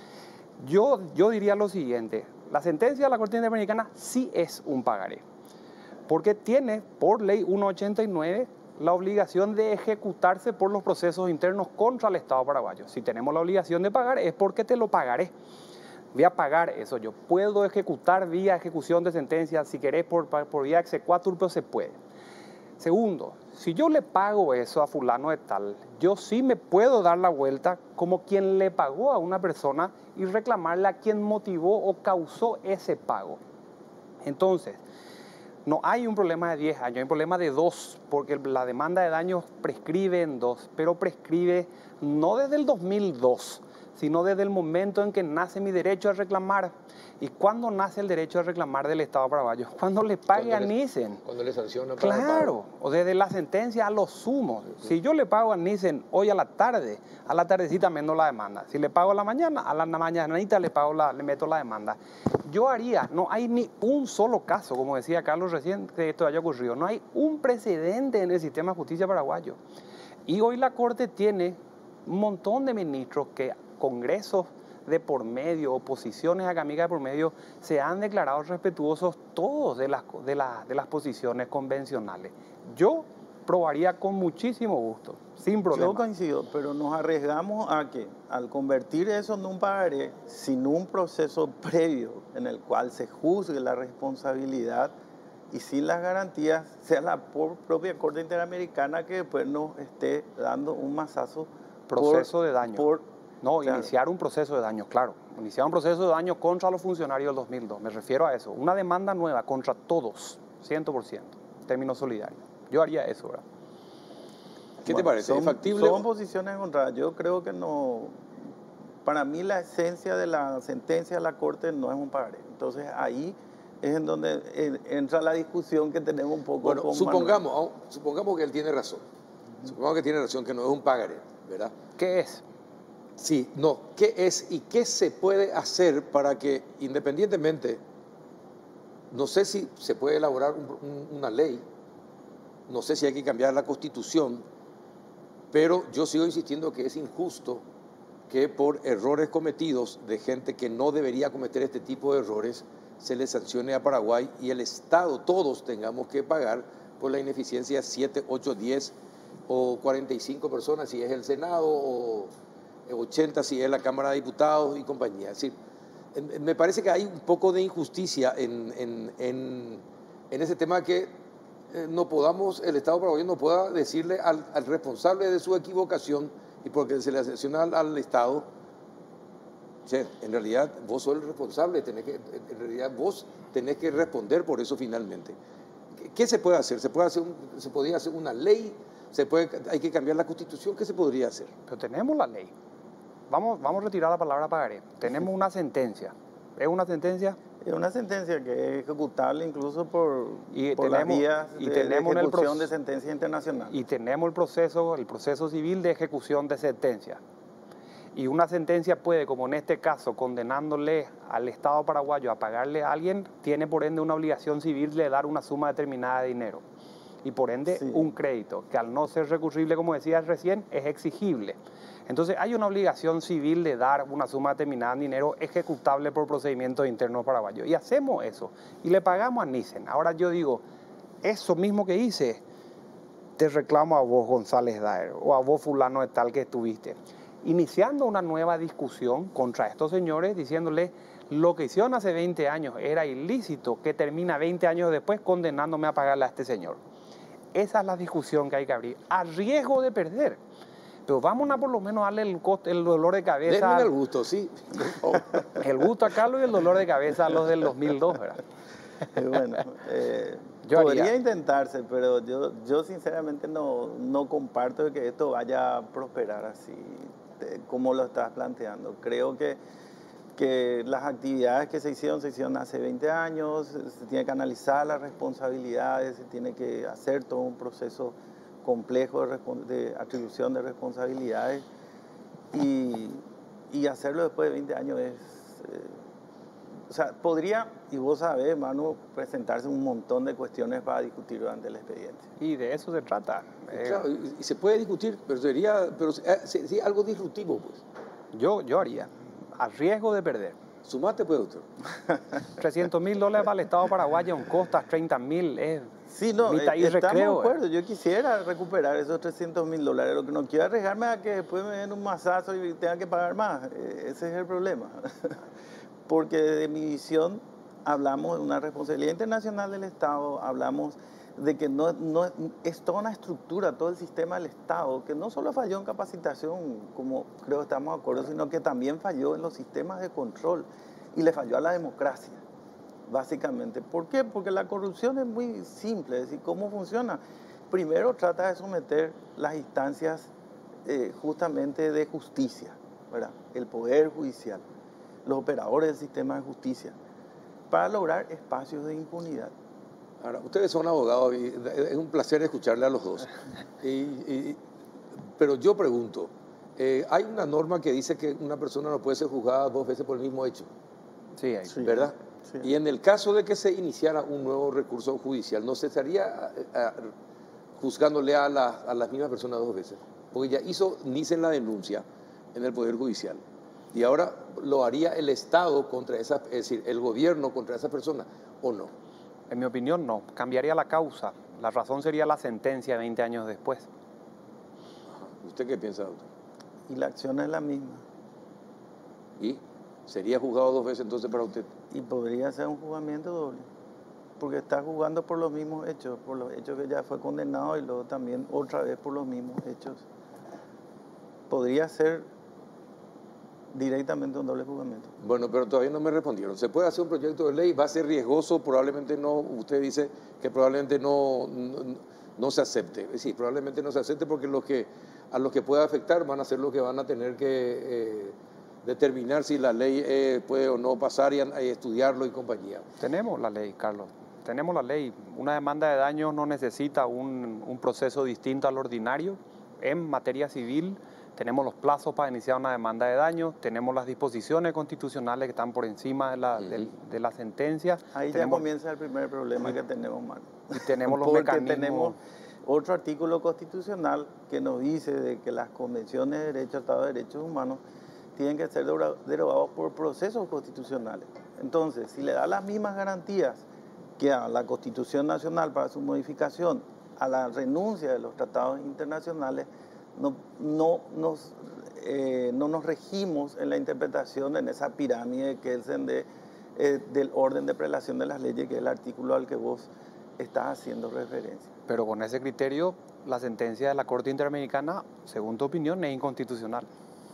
Yo, yo diría lo siguiente, la sentencia de la Corte Interamericana sí es un pagaré, porque tiene por ley uno ochenta y nueve la obligación de ejecutarse por los procesos internos contra el Estado paraguayo. Si tenemos la obligación de pagar es porque te lo pagaré. Voy a pagar eso, yo puedo ejecutar vía ejecución de sentencia, si querés por, por vía exequatur, pero se puede. Segundo, si yo le pago eso a fulano de tal, yo sí me puedo dar la vuelta como quien le pagó a una persona y reclamarle a quien motivó o causó ese pago. Entonces, no hay un problema de diez años, hay un problema de dos, porque la demanda de daños prescribe en dos, pero prescribe no desde el dos mil dos, sino desde el momento en que nace mi derecho a reclamar. ¿Y cuándo nace el derecho a reclamar del Estado paraguayo? Cuando le pague a Nissen. Cuando le sancionan. Claro, o desde la sentencia a los sumos. Uh-huh. Si yo le pago a Nissen hoy a la tarde, a la tardecita meto la demanda. Si le pago a la mañana, a la mañanita le, pago la, le meto la demanda. Yo haría, no hay ni un solo caso, como decía Carlos recién, que esto haya ocurrido. No hay un precedente en el sistema de justicia paraguayo. Y hoy la Corte tiene un montón de ministros que congresos de por medio, oposiciones académicas de por medio, se han declarado respetuosos todos de las, de, la, de las posiciones convencionales. Yo probaría con muchísimo gusto, sin problema. Yo coincido, pero nos arriesgamos a que al convertir eso en un pagaré, sin un proceso previo en el cual se juzgue la responsabilidad y sin las garantías, sea la propia Corte Interamericana que después nos esté dando un mazazo. Proceso por, de daño. Por, No, claro. Iniciar un proceso de daño, claro. Iniciar un proceso de daño contra los funcionarios del dos mil dos. Me refiero a eso. Una demanda nueva contra todos, cien por ciento, en términos solidarios. Yo haría eso, ¿verdad? ¿Qué bueno, te parece? Son, ¿Es factible? Son posiciones encontradas. Yo creo que no... Para mí la esencia de la sentencia de la Corte no es un pagaré. Entonces ahí es en donde entra la discusión que tenemos un poco bueno, con supongamos, Manuel. supongamos que él tiene razón. Uh-huh. Supongamos que tiene razón, que no es un pagaré, ¿verdad? ¿Qué es? Sí, no, ¿qué es y qué se puede hacer para que, independientemente, no sé si se puede elaborar un, un, una ley, no sé si hay que cambiar la Constitución, pero yo sigo insistiendo que es injusto que por errores cometidos de gente que no debería cometer este tipo de errores, se le sancione a Paraguay y el Estado, todos tengamos que pagar por la ineficiencia siete, ocho, diez o cuarenta y cinco personas, si es el Senado, o ochenta si es la Cámara de Diputados y compañía. Es decir, me parece que hay un poco de injusticia en, en, en, en ese tema, que no podamos, el Estado paraguayo no pueda decirle al, al responsable de su equivocación, y porque se le sanciona al, al Estado, che, en realidad vos sos el responsable, tenés que, en realidad vos tenés que responder por eso finalmente. ¿Qué, qué se puede hacer? ¿Se puede hacer un, se podría hacer una ley? ¿Se puede, hay que cambiar la Constitución? ¿Qué se podría hacer? Pero tenemos la ley. Vamos, vamos a retirar la palabra pagaré. Tenemos una sentencia. ¿Es una sentencia? Es una sentencia que es ejecutable incluso por, y por tenemos, las vías y de, tenemos de ejecución el de sentencia internacional. Y tenemos el proceso, el proceso civil de ejecución de sentencia. Y una sentencia puede, como en este caso, condenándole al Estado paraguayo a pagarle a alguien, tiene por ende una obligación civil de dar una suma determinada de dinero. Y por ende sí. un crédito, que al no ser recurrible, como decías recién, es exigible. Entonces hay una obligación civil de dar una suma determinada de dinero ejecutable por procedimientos internos paraguayos. Y hacemos eso. Y le pagamos a Nissen. Ahora yo digo, eso mismo que hice, te reclamo a vos, González Daer, o a vos, fulano de tal que estuviste. Iniciando una nueva discusión contra estos señores, diciéndole, lo que hicieron hace veinte años era ilícito, que termina veinte años después condenándome a pagarle a este señor. Esa es la discusión que hay que abrir, a riesgo de perder. Pero vamos a por lo menos darle el, coste, el dolor de cabeza. Denme el gusto, sí. El gusto a Carlos y el dolor de cabeza a los del dos mil dos, ¿verdad? Bueno, eh, podría haría. intentarse, pero yo, yo sinceramente no, no comparto que esto vaya a prosperar así, de, como lo estás planteando. Creo que, que las actividades que se hicieron, se hicieron hace veinte años, se tiene que analizar las responsabilidades, se tiene que hacer todo un proceso complejo de, de atribución de responsabilidades y, y hacerlo después de veinte años es... Eh, o sea, podría, y vos sabés, Manu, presentarse un montón de cuestiones para discutir durante el expediente. Y de eso se trata. Eh, claro, y, y se puede discutir, pero sería pero, eh, sería algo disruptivo, pues. Yo, yo haría, a riesgo de perder. Sumate, pues, doctor. trescientos mil dólares para el Estado paraguayo en costas, treinta mil, es sí, no, mitad y estamos recreo. de acuerdo. Yo quisiera recuperar esos trescientos mil dólares. Lo que no quiero arriesgarme a que después me den un mazazo y tenga que pagar más. Ese es el problema. Porque de mi visión hablamos de una responsabilidad internacional del Estado, hablamos de que no, no es toda una estructura, todo el sistema del Estado, que no solo falló en capacitación, como creo que estamos de acuerdo, sino que también falló en los sistemas de control y le falló a la democracia, básicamente. ¿Por qué? Porque la corrupción es muy simple, es decir, ¿cómo funciona? Primero trata de someter las instancias eh, justamente de justicia, ¿verdad? El Poder Judicial, los operadores del sistema de justicia, para lograr espacios de impunidad. Ahora, ustedes son abogados y es un placer escucharle a los dos. Y, y, pero yo pregunto, eh, hay una norma que dice que una persona no puede ser juzgada dos veces por el mismo hecho. Sí, hay. ¿Verdad? Sí. Y en el caso de que se iniciara un nuevo recurso judicial, ¿no se estaría a, a, juzgándole a, la, a las mismas personas dos veces? Porque ya hizo Nissen la denuncia en el Poder Judicial. Y ahora lo haría el Estado contra esa, es decir, el gobierno contra esa persona, ¿o no? En mi opinión, no. Cambiaría la causa. La razón sería la sentencia veinte años después. Ajá. ¿Usted qué piensa, doctor? Y la acción es la misma. ¿Y sería juzgado dos veces entonces para usted? Y podría ser un juzgamiento doble. Porque está juzgando por los mismos hechos, por los hechos que ya fue condenado y luego también otra vez por los mismos hechos. Podría ser directamente un doble juzgamiento. Bueno, pero todavía no me respondieron. ¿Se puede hacer un proyecto de ley? ¿Va a ser riesgoso? Probablemente no. Usted dice que probablemente no, no, no se acepte. Sí, probablemente no se acepte porque los que, a los que pueda afectar van a ser los que van a tener que eh, determinar si la ley eh, puede o no pasar y, y estudiarlo y compañía. Tenemos la ley, Carlos. Tenemos la ley. Una demanda de daños no necesita un, un proceso distinto al ordinario. En materia civil tenemos los plazos para iniciar una demanda de daños, tenemos las disposiciones constitucionales que están por encima de la, de, de la sentencia. Ahí tenemos, ya comienza el primer problema que tenemos, Marco. Y tenemos los Porque mecanismos. tenemos otro artículo constitucional que nos dice de que las convenciones de derechos, tratados de derechos humanos, tienen que ser derogados por procesos constitucionales. Entonces, si le da las mismas garantías que a la Constitución Nacional para su modificación, a la renuncia de los tratados internacionales, no, no, nos, eh, no nos regimos en la interpretación en esa pirámide que es el de, eh, del orden de prelación de las leyes, que es el artículo al que vos estás haciendo referencia. Pero con ese criterio, la sentencia de la Corte Interamericana, según tu opinión, es inconstitucional.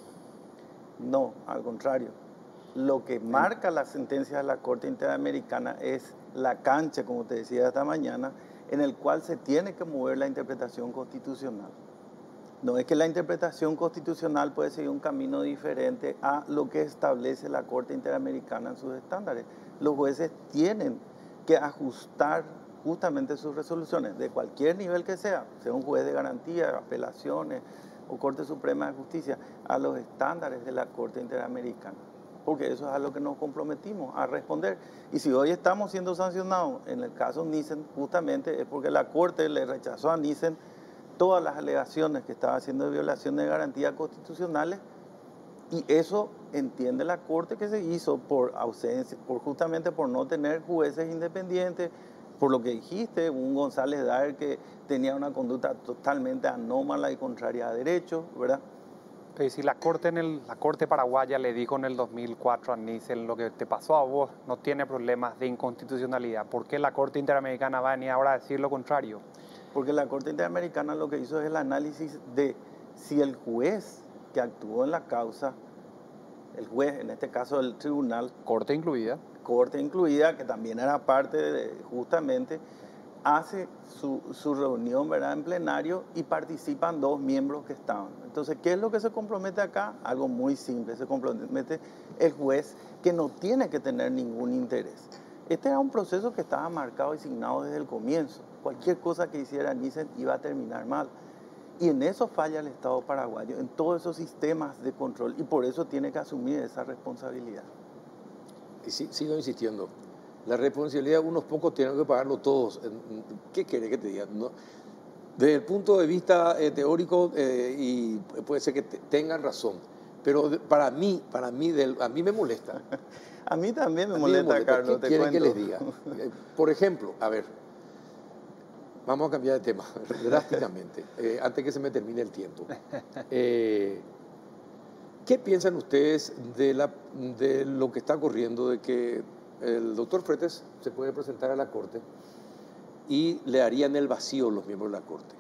No, al contrario. Lo que marca la sentencia de la Corte Interamericana es la cancha, como te decía esta mañana, en el cual se tiene que mover la interpretación constitucional. No es que la interpretación constitucional puede seguir un camino diferente a lo que establece la Corte Interamericana en sus estándares. Los jueces tienen que ajustar justamente sus resoluciones, de cualquier nivel que sea, sea un juez de garantía, apelaciones o Corte Suprema de Justicia, a los estándares de la Corte Interamericana. Porque eso es a lo que nos comprometimos a responder. Y si hoy estamos siendo sancionados, en el caso Nissen, justamente es porque la Corte le rechazó a Nissen todas las alegaciones que estaba haciendo de violación de garantías constitucionales, y eso entiende la Corte que se hizo por ausencia, por justamente por no tener jueces independientes, por lo que dijiste, un González Daer que tenía una conducta totalmente anómala y contraria a derecho, ¿verdad? Pero si la Corte, en el, la Corte paraguaya le dijo en el dos mil cuatro a Nissen, lo que te pasó a vos no tiene problemas de inconstitucionalidad, ¿por qué la Corte Interamericana va a venir ahora a decir lo contrario? Porque la Corte Interamericana lo que hizo es el análisis de si el juez que actuó en la causa, el juez, en este caso el tribunal, Corte incluida, Corte incluida, que también era parte de, justamente, hace su, su reunión, ¿verdad?, en plenario, y participan dos miembros que estaban. Entonces, ¿qué es lo que se compromete acá? Algo muy simple, se compromete el juez que no tiene que tener ningún interés. Este era un proceso que estaba marcado y asignado desde el comienzo. Cualquier cosa que hiciera Nissen iba a terminar mal. Y en eso falla el Estado paraguayo, en todos esos sistemas de control, y por eso tiene que asumir esa responsabilidad. Y sí, sigo insistiendo, la responsabilidad unos pocos tienen que pagarlo todos. ¿Qué quiere que te diga? No, desde el punto de vista eh, teórico, eh, y puede ser que te, tengan razón, pero de, para mí, para mí, del, a mí me molesta. A mí también me a molesta, me molesta. Carlos, ¿Qué te quieren cuento? que les diga? Por ejemplo, a ver, vamos a cambiar de tema drásticamente, eh, antes que se me termine el tiempo. Eh, ¿Qué piensan ustedes de, la, de lo que está ocurriendo, de que el doctor Fretes se puede presentar a la Corte y le harían el vacío los miembros de la Corte?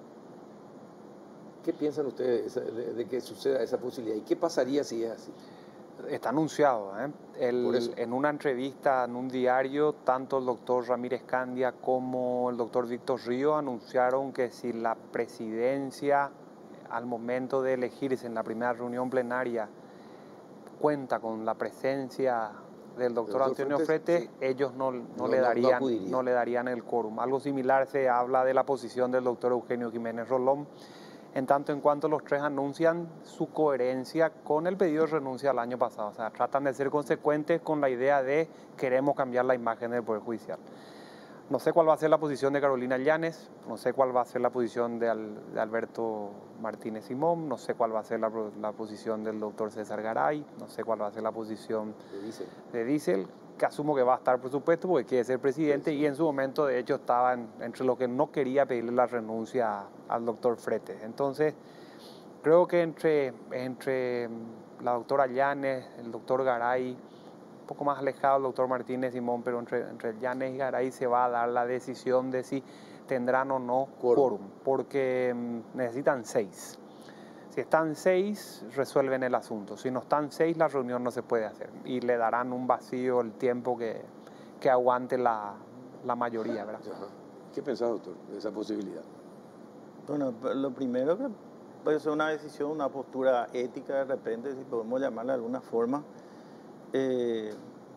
¿Qué piensan ustedes de, de, de que suceda esa posibilidad? ¿Y qué pasaría si es así? Está anunciado, ¿eh? El, en una entrevista en un diario, tanto el doctor Ramírez Candia como el doctor Víctor Río anunciaron que si la presidencia, al momento de elegirse en la primera reunión plenaria, cuenta con la presencia del doctor, doctor Antonio Fretes, sí. ellos no, no, no, le darían, no, no le darían el quórum. Algo similar se habla de la posición del doctor Eugenio Jiménez Rolón, en tanto en cuanto los tres anuncian su coherencia con el pedido de renuncia del año pasado. O sea, tratan de ser consecuentes con la idea de queremos cambiar la imagen del Poder Judicial. No sé cuál va a ser la posición de Carolina Llanes, no sé cuál va a ser la posición de, Al, de Alberto Martínez Simón, no sé cuál va a ser la, la posición del doctor César Garay, no sé cuál va a ser la posición de Diesel, de Diesel que asumo que va a estar, por supuesto, porque quiere ser presidente, sí, sí. Y en su momento, de hecho, estaba en, entre los que no quería pedirle la renuncia al doctor Fretes. Entonces, creo que entre, entre la doctora Llanes, el doctor Garay, un poco más alejado el doctor Martínez Simón, pero entre, entre Llanes y Garay se va a dar la decisión de si tendrán o no quórum, porque um, necesitan seis. Si están seis, resuelven el asunto. Si no están seis, la reunión no se puede hacer. Y le darán un vacío el tiempo que, que aguante la, la mayoría, ¿verdad? ¿Qué pensás, doctor, de esa posibilidad? Bueno, lo primero que puede ser una decisión, una postura ética de repente, si podemos llamarla de alguna forma. Eh,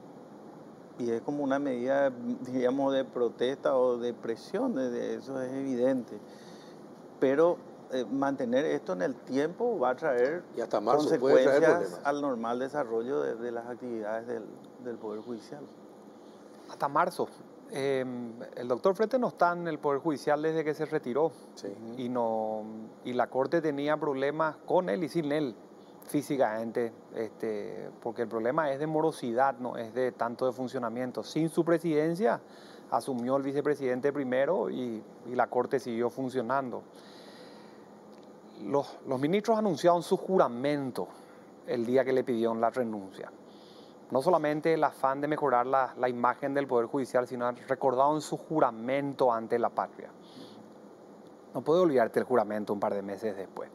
y es como una medida, diríamos, de protesta o de presión, de, de eso es evidente. Pero eh, mantener esto en el tiempo va a traer y hasta marzo consecuencias puede traer al normal desarrollo de, de las actividades del, del Poder Judicial. Hasta marzo. Eh, el doctor Fretes no está en el Poder Judicial desde que se retiró, sí. y, no, y la Corte tenía problemas con él y sin él físicamente, este, porque el problema es de morosidad, no es de tanto de funcionamiento. Sin su presidencia asumió el vicepresidente primero y, y la Corte siguió funcionando. Los, los ministros anunciaron su juramento el día que le pidieron la renuncia. No solamente el afán de mejorar la, la imagen del Poder Judicial, sino recordaron su juramento ante la patria. No puedes olvidarte el juramento un par de meses después.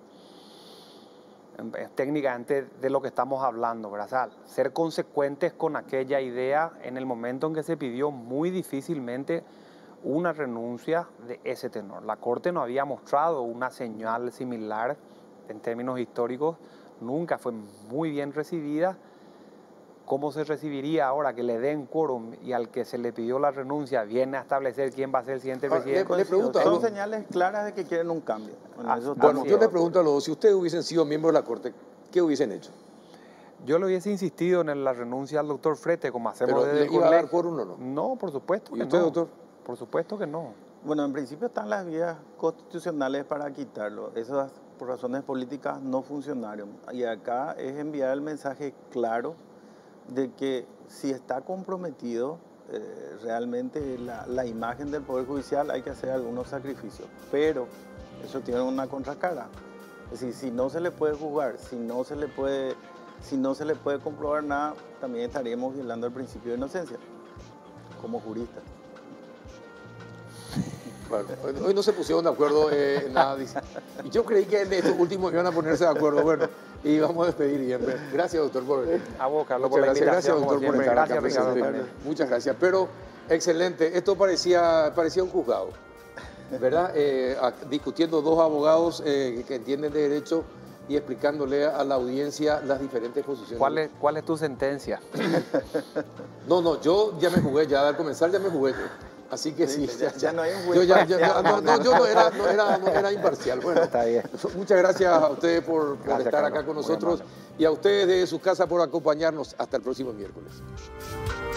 Es técnicamente de lo que estamos hablando, ¿verdad? O sea, ser consecuentes con aquella idea en el momento en que se pidió muy difícilmente una renuncia de ese tenor. La Corte no había mostrado una señal similar en términos históricos, nunca fue muy bien recibida. ¿Cómo se recibiría ahora que le den quórum y al que se le pidió la renuncia viene a establecer quién va a ser el siguiente Ahora, presidente? Le, le pregunto, son señales claras de que quieren un cambio. Bueno, ah, eso bueno yo le pregunto a los dos, si ustedes hubiesen sido miembros de la Corte, ¿qué hubiesen hecho? Yo le hubiese insistido en la renuncia al doctor Fretes, como hacemos ¿Pero desde le iba a dar quórum o no? No, por supuesto que ¿Y usted, no. doctor? Por supuesto que no. Bueno, en principio están las vías constitucionales para quitarlo. Esas, por razones políticas, no funcionaron. Y acá es enviar el mensaje claro de que si está comprometido eh, realmente la, la imagen del Poder Judicial, hay que hacer algunos sacrificios. Pero eso tiene una contracara. Es decir, si no se le puede juzgar, si no se le puede, si no se le puede comprobar nada, también estaríamos violando el principio de inocencia, como juristas. Bueno, hoy no se pusieron de acuerdo eh, en nada. Y yo creí que en estos últimos iban a ponerse de acuerdo. Bueno, y vamos a despedir siempre. Gracias, doctor, por venir. A vos, Carlos, por la gracias, gracias, doctor, por estar Gracias, acá Ricardo, presente. Muchas gracias. Pero, excelente. Esto parecía, parecía un juzgado, ¿verdad? Eh, a, discutiendo dos abogados eh, que entienden de derecho y explicándole a la audiencia las diferentes posiciones. ¿Cuál es, cuál es tu sentencia? No, no, yo ya me jugué, ya al comenzar ya me jugué yo. Así que sí, sí ya, ya no hay un yo, ya, ya, no, no, yo no, era, no, era, no era imparcial. Bueno, está bien. Muchas gracias a ustedes por, por Gracias, estar Carlos. acá con Muy nosotros amable. y a ustedes de sus casas por acompañarnos. Hasta el próximo miércoles.